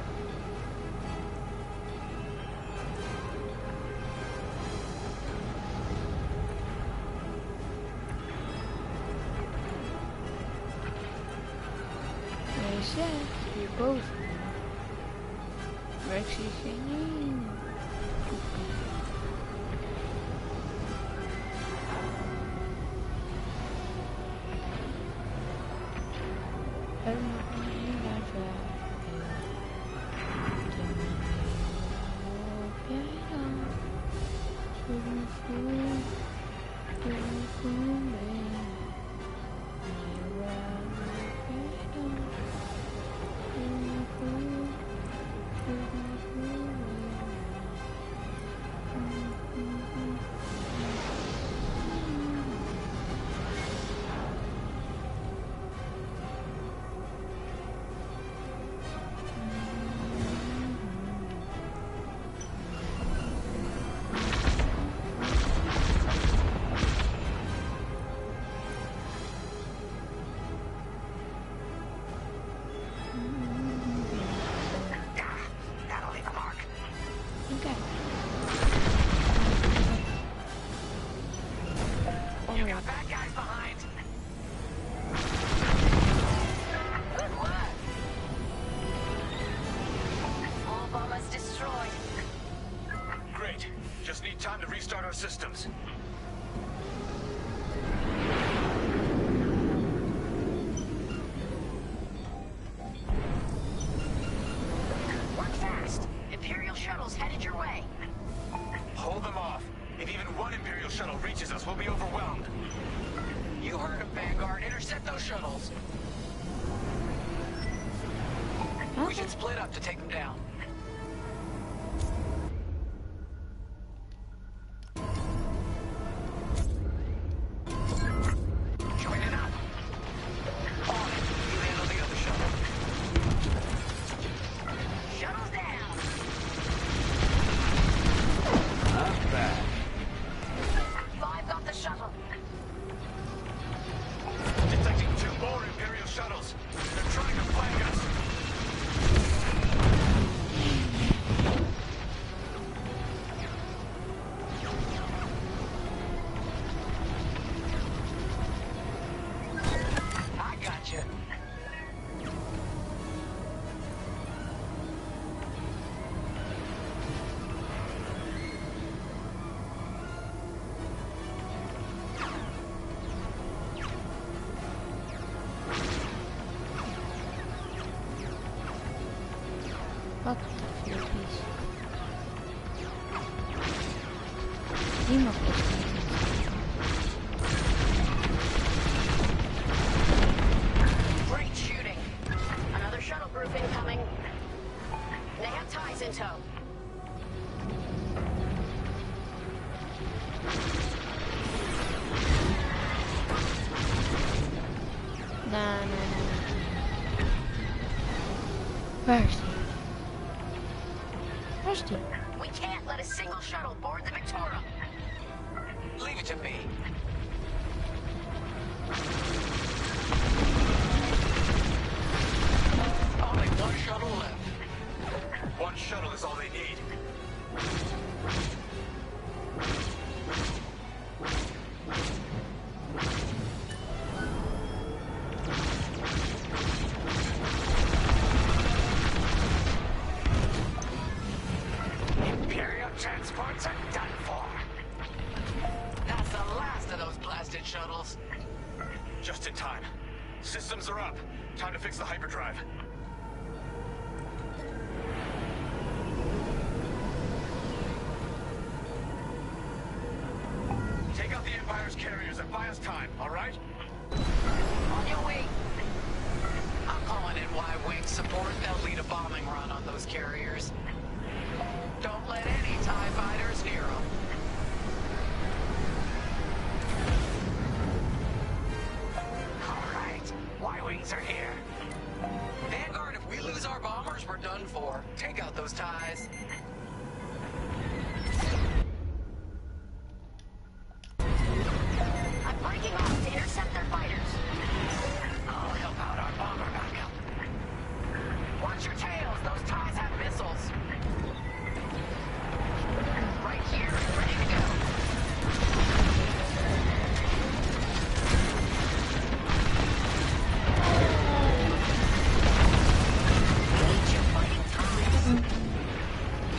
Ja, hierboven. Maar ik zie geen één. En nog een naar vijf. Loop jij dan? Zo'n voel. Zo'n voel mee. Waar loop jij dan? That'll leave a mark. Okay. You got bad guys behind. Good work. All bombers destroyed. Great. Just need time to restart our systems. Vanguard. Intercept those shuttles. Okay. We should split up to take them down. Joining up. On it. You handle the other shuttle. Shuttle's down. Not bad. Five got the shuttle. Detecting two more Imperial shuttles. They're trying to flank us. I got you. Fuck the piece. Team of Great shooting. Another shuttle group incoming. They have ties in tow. Nah, nah, nah. Where's he? Where's he? We can't let a single shuttle board the Victoria. Leave it to me. Only one shuttle left. One shuttle is all they need. Imperial transports are done for. That's the last of those blasted shuttles. Just in time. Systems are up. Time to fix the hyperdrive. Take out the Empire's carriers and buy us time, all right? On your way. I'm calling in Y-Wing support. They'll lead a bombing run on those carriers. Don't let any TIE fighters near them. All right, Y-Wings are here. Vanguard, if we lose our bombers, we're done for. Take out those TIEs. I'm breaking off to intercept their fighters. I'll help out our bomber backup. Watch your tails. Those TIEs have missiles. Right here, ready to go. Wait your fighting time.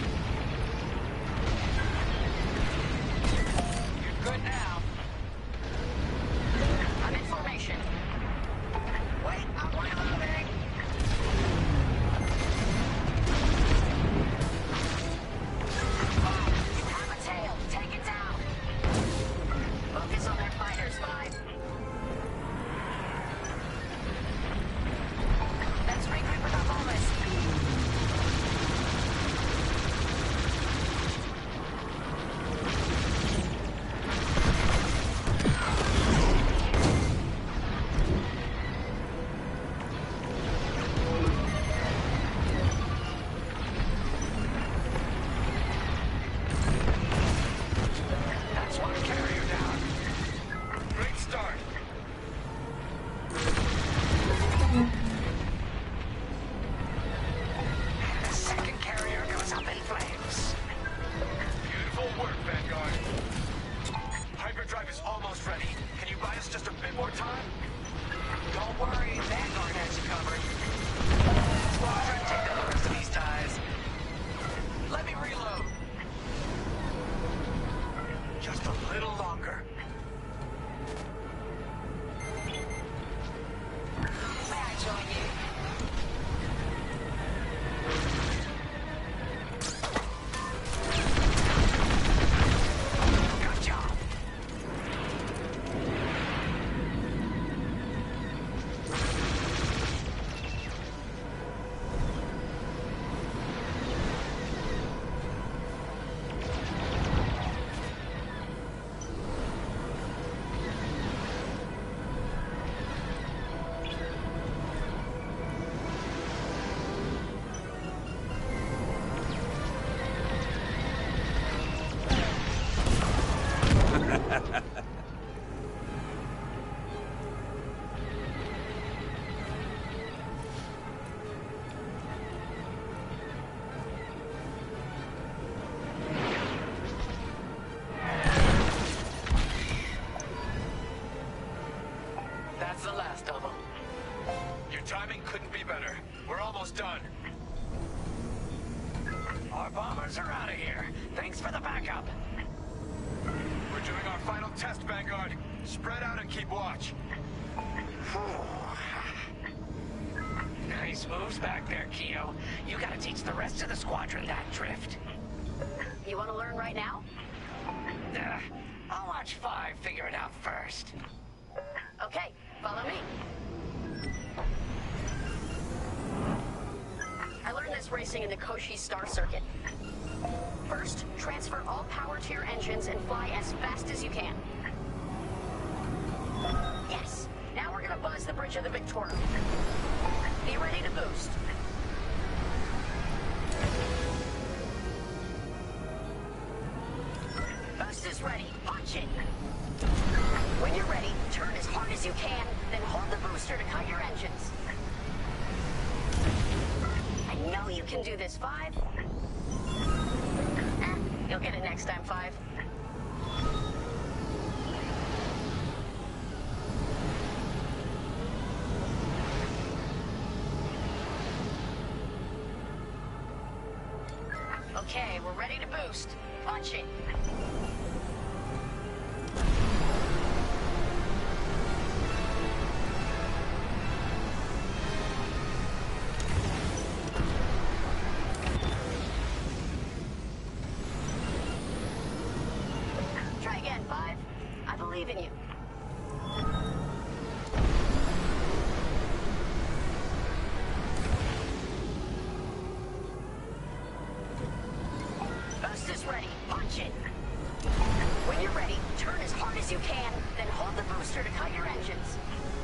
That's the last of them. Your timing couldn't be better. We're almost done. Our bombers are out of here. Thanks for the backup. We're doing our final test, Vanguard. Spread out and keep watch. Nice moves back there, Keo. You gotta teach the rest of the squadron that drift. You want to learn right now? Uh, I'll watch Five figure it out first. Okay, follow me. I learned this racing in the Koshi Star Circuit. First, transfer all power to your engines and fly as fast as you can. Yes, now we're gonna buzz the bridge of the Victoria. Be ready to boost. Boost is ready. Punch it. When you're ready, turn as hard as you can, then hold the booster to cut your engines. I know you can do this, Five. Eh, you'll get it next time, Five. Okay, we're ready to boost. Punch it. Try again, Five. I believe in you. Boost is ready. Punch it. When you're ready, turn as hard as you can, then hold the booster to cut your engines.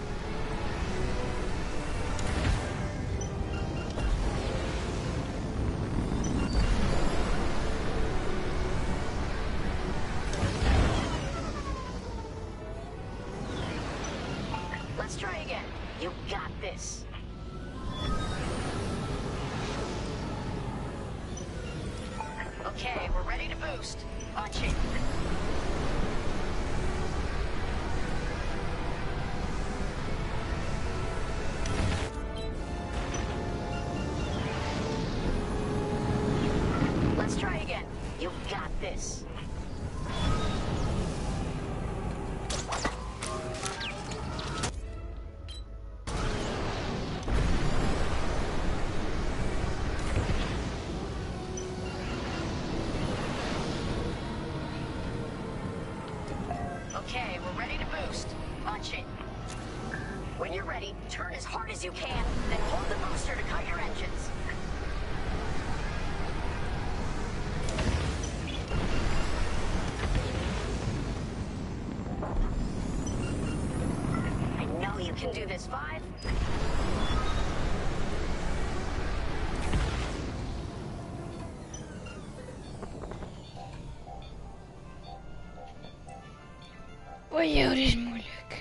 Let's try again. You got this. Okay, we're ready to boost. Punch it. Let's try again. You got this. Okay, we're ready to boost. Punch it. When you're ready, turn as hard as you can, then hold the booster to cut your engines. I know you can do this, Five. Wauw, dit is moeilijk.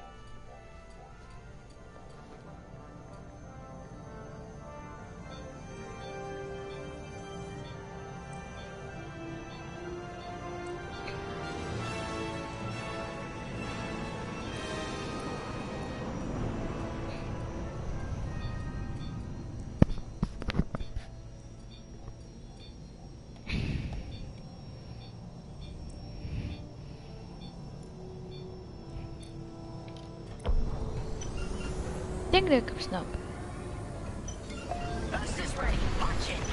Ik denk dat ik hem snap. Boost is ready. Punch it.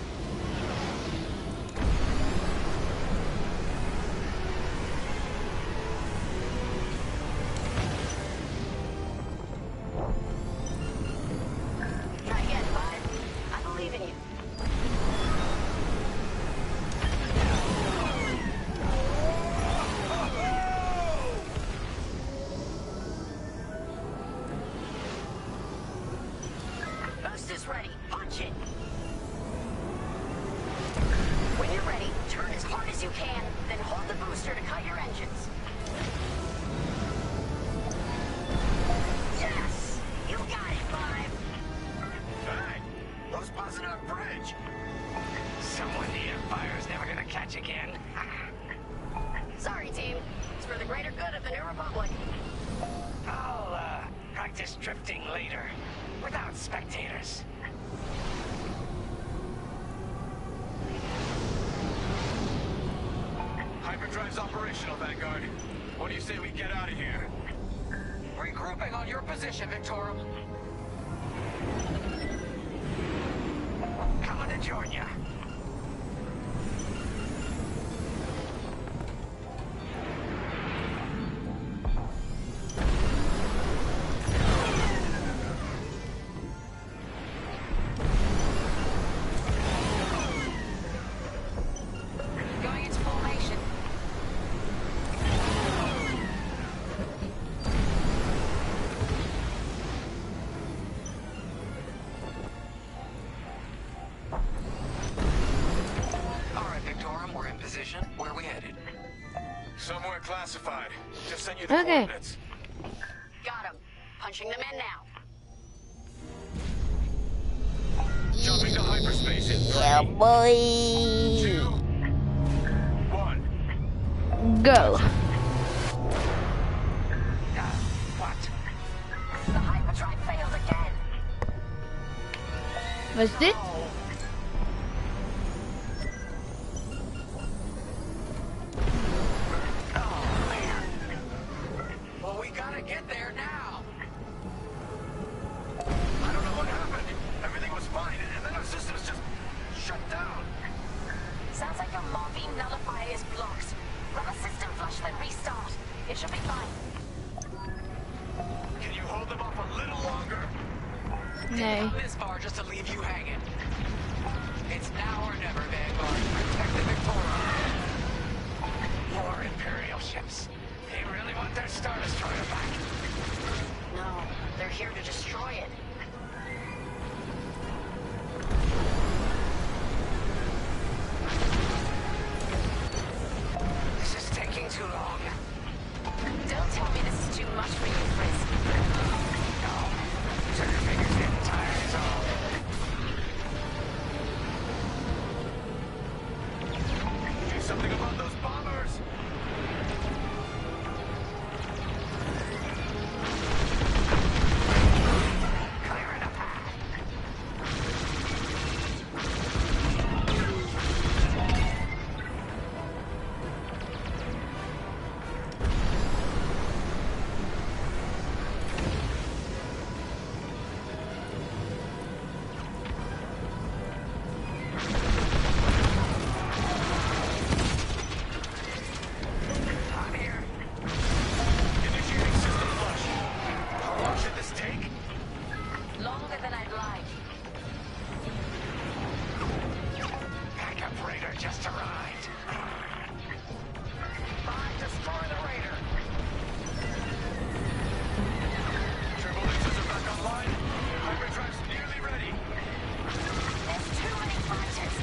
Try again, Five. I believe in you. Boost is ready. Punch it. When you're ready, turn as hard as you can, then hold the booster to cut your engines. Yes! You got it, Five! Hey, who's buzzing our bridge? Someone the Empire's never gonna catch again. Sorry, team. It's for the greater good of the New Republic. I'll, uh, finish drifting later, without spectators. Hyperdrive's operational, Vanguard. What do you say we get out of here? Regrouping on your position, Victorum. Coming to join ya. Going into formation. Where are we headed? Somewhere classified. Just send you the Okay. coordinates. Got him. Punching them in now. Jumping to hyperspace in three, Yeah, boy. two, one. Go. Uh, what? The hyperdrive failed again. Was it? Well, we gotta get there now. I don't know what happened. Everything was fine, and then our systems just shut down. Sounds like your morphine nullifier is blocked. Run a system flush, then restart. It should be fine. Can you hold them off a little longer? No. Come this far just to leave you hanging. It's now or never, Vanguard. Protect the Victoria. More Imperial ships. They really want their Star Destroyer back. No, they're here to destroy it. This is taking too long. Don't tell me this is too much for you, Frizz. No. Trigger finger's getting tired is all. Do something about those bombers. Clearing a path. I'm here. Initiating system flush. How long should this take? Longer than I'd like. Backup raider just arrived. Five, destroy the raider. Turbo lasers are back online. Hyperdrive's nearly ready. There's too many fighters.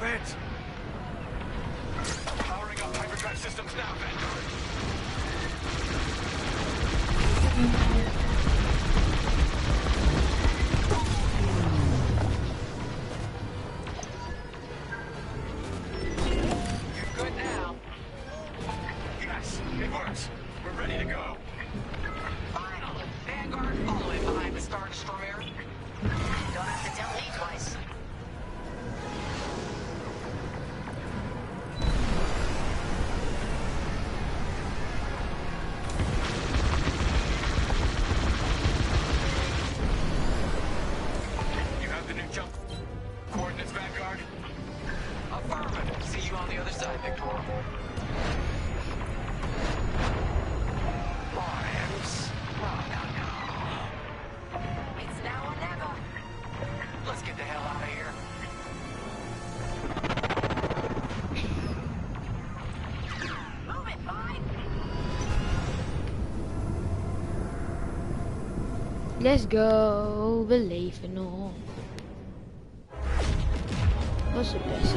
it! Powering up hyperdrive systems now, Vanguard. You're good now. Yes, it works. We're ready to go. Finally, Vanguard, follow in behind the Star Destroyer. Don't have to tell me twice. You have the new jump coordinates, Vanguard? Affirmative. See you on the other side, Victor. Lawrence. Oh, no, no. It's now or never. Let's get the hell out of here. Move it, fine. Let's go, we leven nog. Was het best.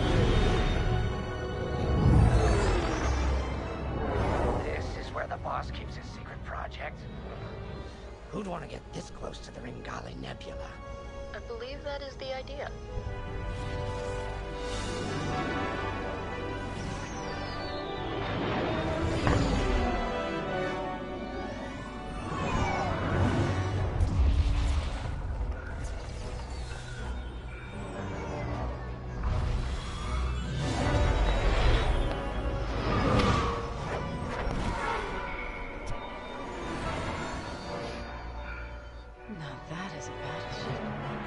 This is where the boss keeps his secret project. Who'd want to get this close to the Ringali Nebula? I believe that is the idea. Now that is a battleship.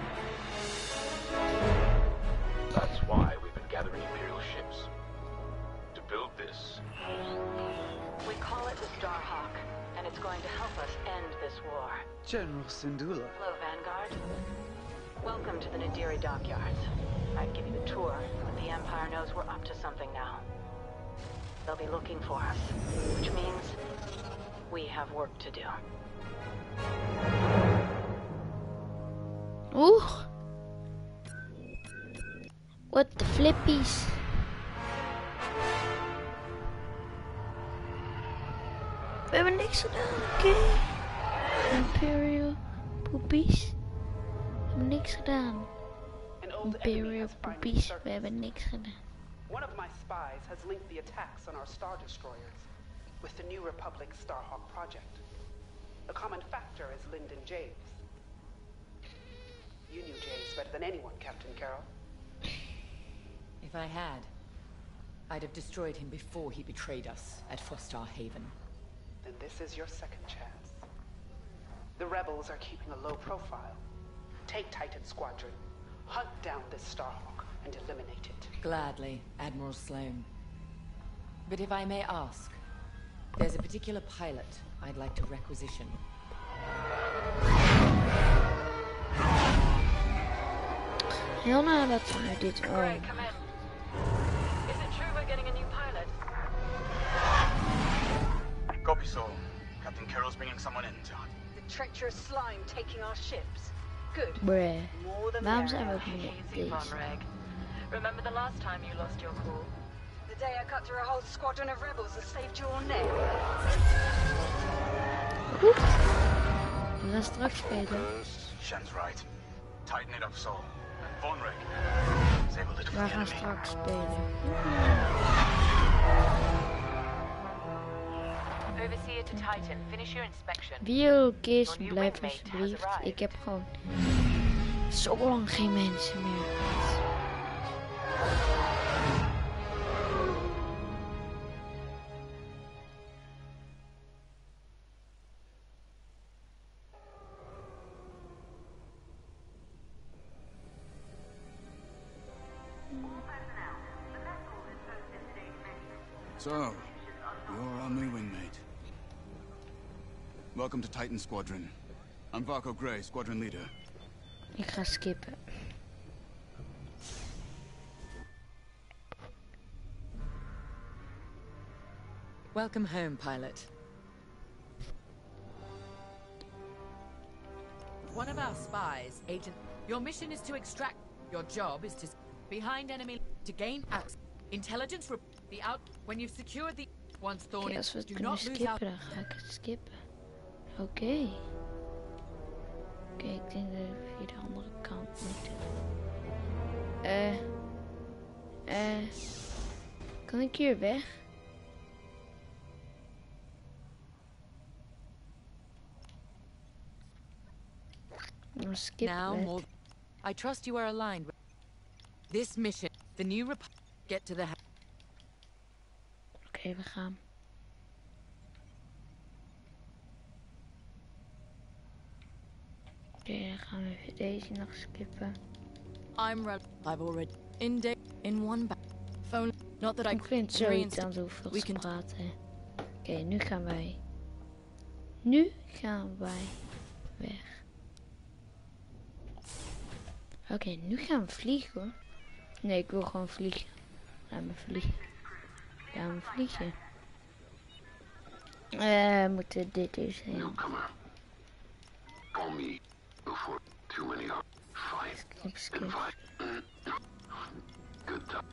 That's why we've been gathering Imperial ships. To build this. We call it the Starhawk, and it's going to help us end this war. General Syndulla. Hello, Vanguard. Welcome to the Nadiri dockyards. I'd give you the tour, but the Empire knows we're up to something now. They'll be looking for us, which means we have work to do. Oeh. What the flippies. We hebben niks gedaan, oké. Okay. Imperial poepies. We hebben niks gedaan. Imperial poepies, we hebben niks gedaan. One of my spies has linked the attacks on our Star Destroyers with the New Republic Starhawk project. The common factor is Lyndon James. You knew James better than anyone, Captain Carroll. If I had, I'd have destroyed him before he betrayed us at Foster Haven. Then this is your second chance. The rebels are keeping a low profile. Take Titan Squadron, hunt down this Starhawk, and eliminate it. Gladly, Admiral Sloane. But if I may ask, there's a particular pilot I'd like to requisition. Heel nadat we dit oh. Greg, come in. Is it true we're getting a new pilot? Copy, so. Captain Carroll's bringing someone in, John. The treacherous slime taking our ships. Good. Bruh. More than Waarom zijn we there. ook niet Easy, deze? Von Reg. Remember the last time you lost your cool? The day I cut through a whole squadron of rebels and saved your neck. Goed. We gaan straks spelen. Shen's right. Tighten it up, Sol. Von Reg. Is able to We gaan straks spelen. Overseer to Titan, finish your inspection. Wie ook is, blijf alsjeblieft. Ik heb gewoon zo lang geen mensen meer. So, you're our new wingmate. Welcome to Titan Squadron. I'm Varco Gray, Squadron Leader. Ik ga skippen. Welcome home, pilot. One of our spies, Agent... Your mission is to extract... Your job is to... Behind enemy... to gain access. Intelligence rep the out when you've secured the once thorn. Okay, als we het kunnen skippen, dan ga ik het skippen. Oké. Okay. Oké, okay, ik denk dat we via de andere kant moeten. Eh. Uh, eh. Uh, kan ik hier weg? No, skip now it. more. I trust you are aligned with this mission. The new rep get to the. Oké, okay, we gaan. Oké, okay, dan gaan we even deze nog skippen. I'm ready. I've already in day in one back. Phone. Not that I. Ik vind het zo irritant zoveel te praten. Oké, okay, nu gaan wij. Nu gaan wij weg. Oké, okay, nu gaan we vliegen hoor. Nee, ik wil gewoon vliegen. Laat me vliegen. Laat me vliegen. Eh, uh, moeten dit dus heen. Call me before too many are fight. Skip, skip. Good time.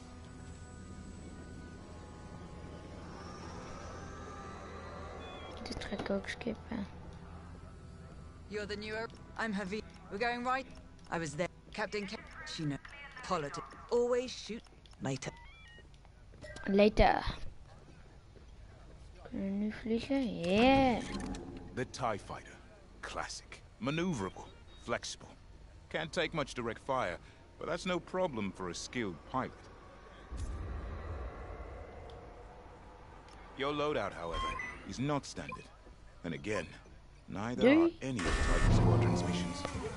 Dit ga ik ook skippen. You're the newer. I'm Havi. We're going right. I was there. Captain K. You know. Politics. Always shoot. Later. Later. Kunnen we nu vliegen? Yeah. The TIE fighter. Classic. Maneuverable. Flexible. Can't take much direct fire, but that's no problem for a skilled pilot. Your loadout, however, is not standard. And again, neither Doei. are any of Titan Squadron's missions.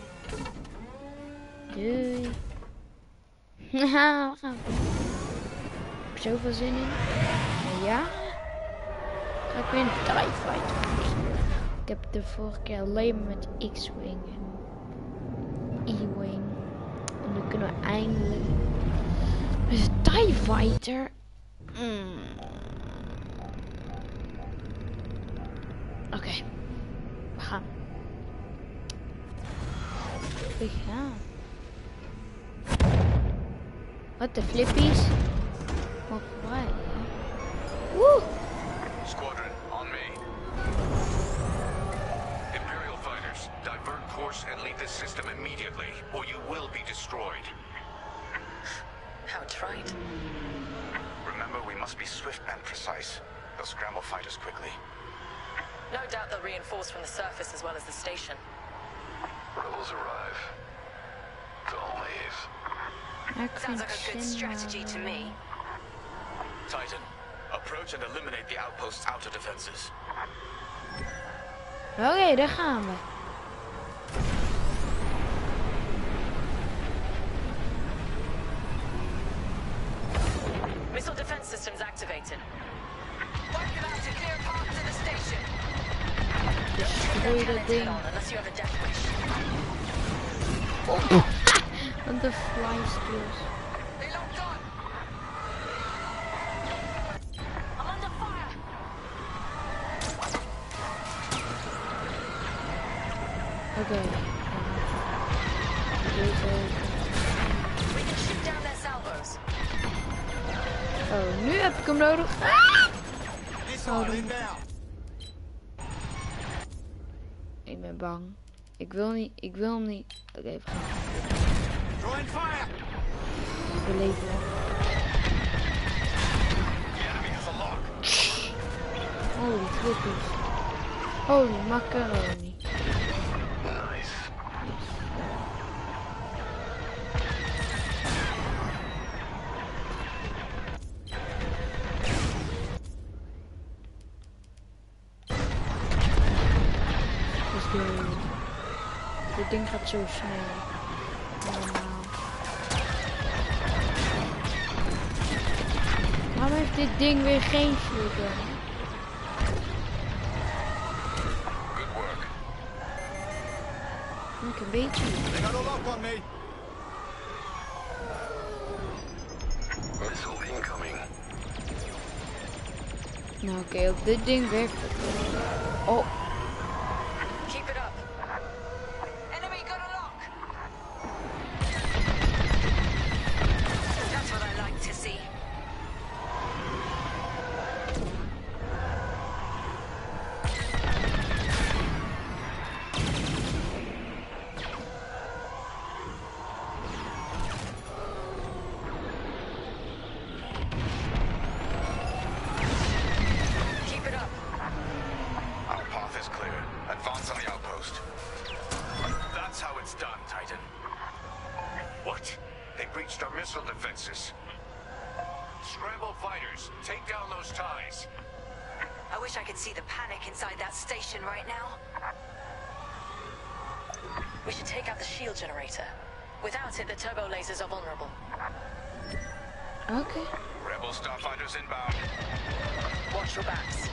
Doei. Haha, we gaan. Ik heb zoveel zin in. Ja. Ga ik weer een TIE fighter. Ik heb de vorige keer alleen met X-Wing en E-Wing. En nu kunnen we eindelijk met een TIE fighter. Mm. Oké. Okay. We gaan. We gaan. Wat de flippies? Mogen wij, hè? Woe! Squadron, on me. Imperial fighters, divert course and leave this system immediately, or you will be destroyed. How trite. Remember, we must be swift and precise. They'll scramble fighters quickly. No doubt they'll reinforce from the surface as well as the station. Rebels arrive. Don't leave. Sounds like a good strategy to me. Titan, approach and eliminate the outpost's outer defenses. Oké, okay, daar gaan we. Missile defense systems activated. Work it out to clear path to the station. Destroy that thing. Unless you have a death wish. Oh. And the fly skills. They locked on. I'm under fire. Okay. We can shoot down their salvos. Oh, nu heb ik hem nodig. Ah! Oh, ik ben bang. Ik wil niet, ik wil hem niet. Oké, okay, even gaan. Throwing fire. We leven. The enemy has a lock. Holy flippies. Holy macaroni. Nice. Let's go. Dit ding gaat zo snel. Normaal. Waarom heeft dit ding weer geen shooter? Good work. Ik een beetje. They got a lock on me. Missile incoming. Nou oké, okay, op dit ding werkt het. Oh. Keep it up. Enemy got a lock. That's what I They breached our missile defenses. Scramble fighters, take down those ties. I wish I could see the panic inside that station right now. We should take out the shield generator. Without it, the turbo lasers are vulnerable. Okay. Rebel starfighters inbound. Watch your backs.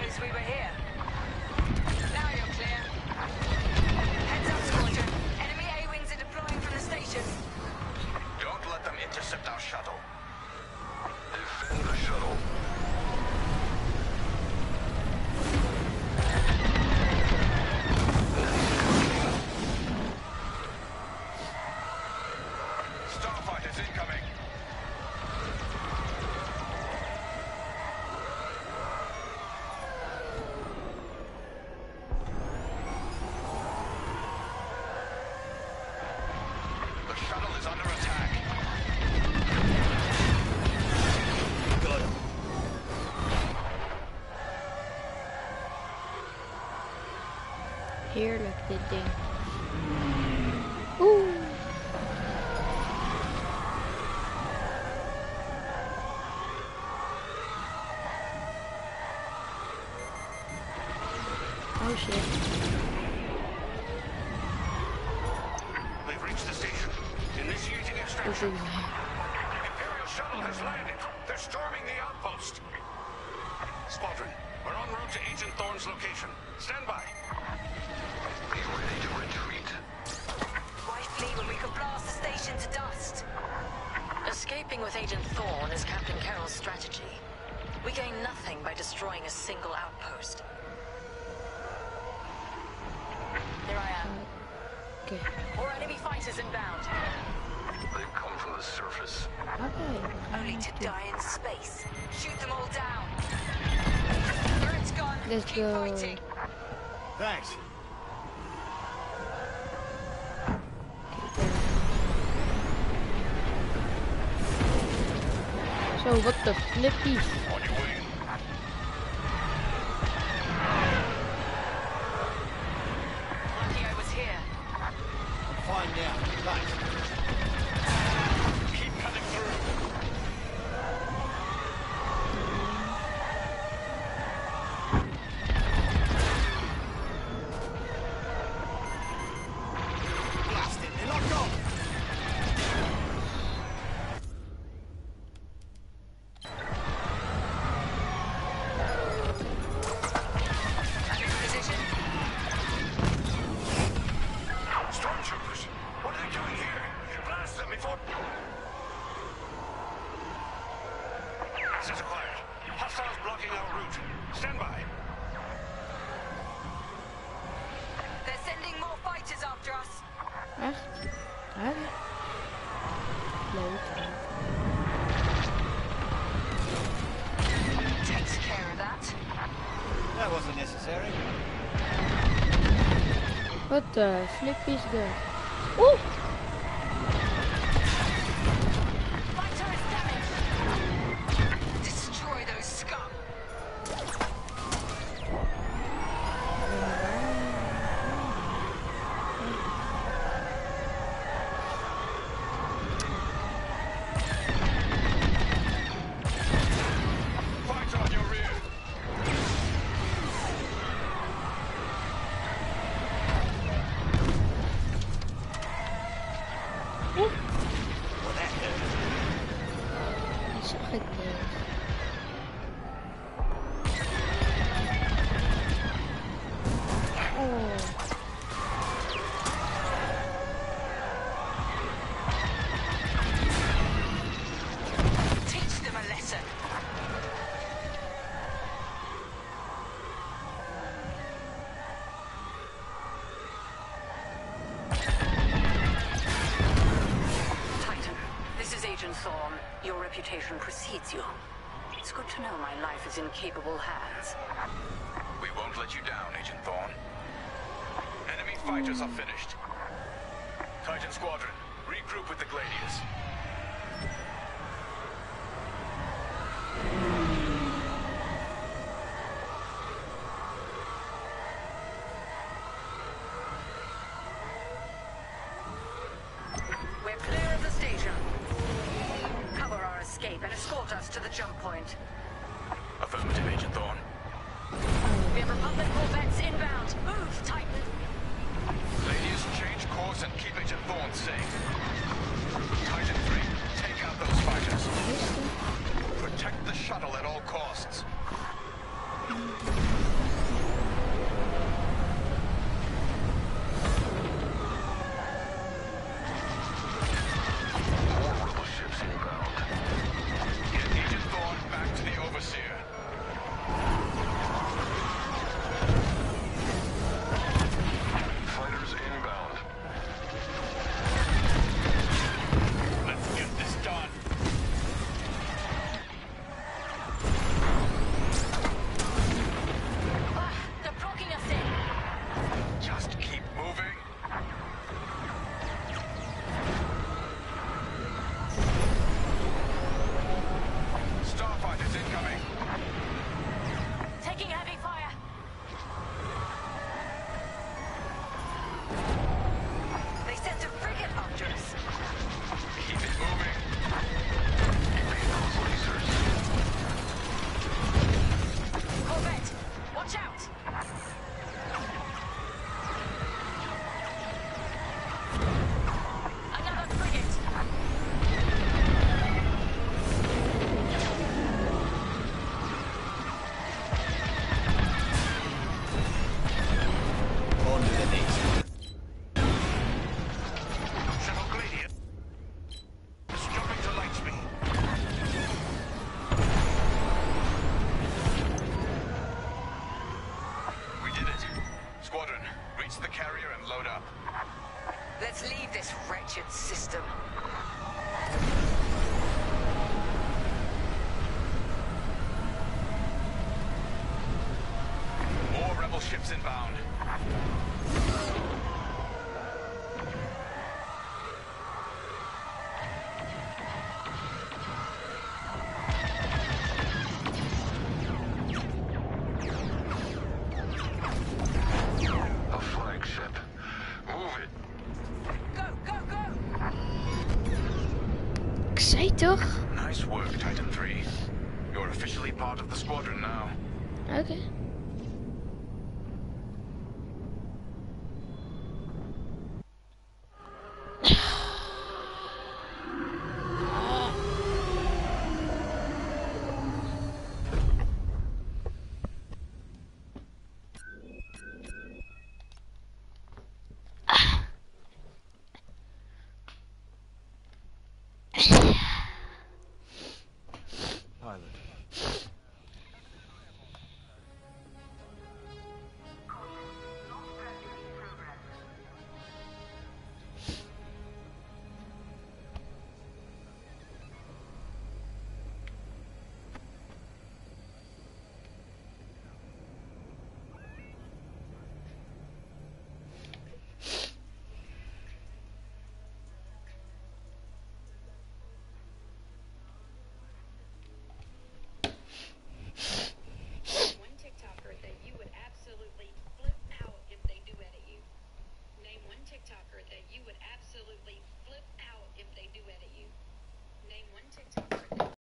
knows we were here. Now you're clear. Heads up, Squadron. Enemy A-wings are deploying from the station. Don't let them intercept our shuttle. Defend the shuttle. Starfighters incoming. The shuttle is under attack. Got him. Heerlijk dit ding. Oeh. Oh shit. They've reached the station. Initiating extraction. Imperial shuttle has landed. They're storming the outpost. Squadron, we're en route to Agent Thorne's location. Stand by. Be ready to retreat. Why flee when we can blast the station to dust? Escaping with Agent Thorne is Captain Carroll's strategy. We gain nothing by destroying a single outpost. There I am. Okay. More enemy fighters inbound. They've come from the surface. Okay. Only to die in space. Shoot them all down. Turret's gone. Let's Keep go. fighting. Thanks. So what the flippies? On your way. Lucky I was here. I'm fine now. Thanks. Keep cutting through. Blast it. They're locked on. I'm in position. Stormtroopers! What are they doing here? Blast them before... Center quiet. Hostiles blocking our route. Stand by. They're sending more fighters after us. Echt? Oké. Leuk. Takes care of that. That wasn't necessary. What the flip is that? Oeh! Fighter is damaged. Destroy those scum. Fight on your rear. Die zag ik niet. Oh. Teach them a lesson. Titan, this is Agent Thorne. Your reputation precedes you. It's good to know my life is in capable hands. We won't let you down, Agent Thorne. Enemy fighters are finished. Titan Squadron, regroup with the Gladius. We're clear of the station. Cover our escape and escort us to the jump point. Affirmative, Agent Thorne. We have Republic corvettes inbound. Move, Titan. Gladius, change course and keep Agent Thorne safe. Titan three, take out those fighters. Protect the shuttle at all costs. wretched system. More rebel ships inbound. A flagship. Move it. Go, go, go! Ik zei toch? Nice work, Titan three. You're officially part of the Squadron now. Oké. Okay.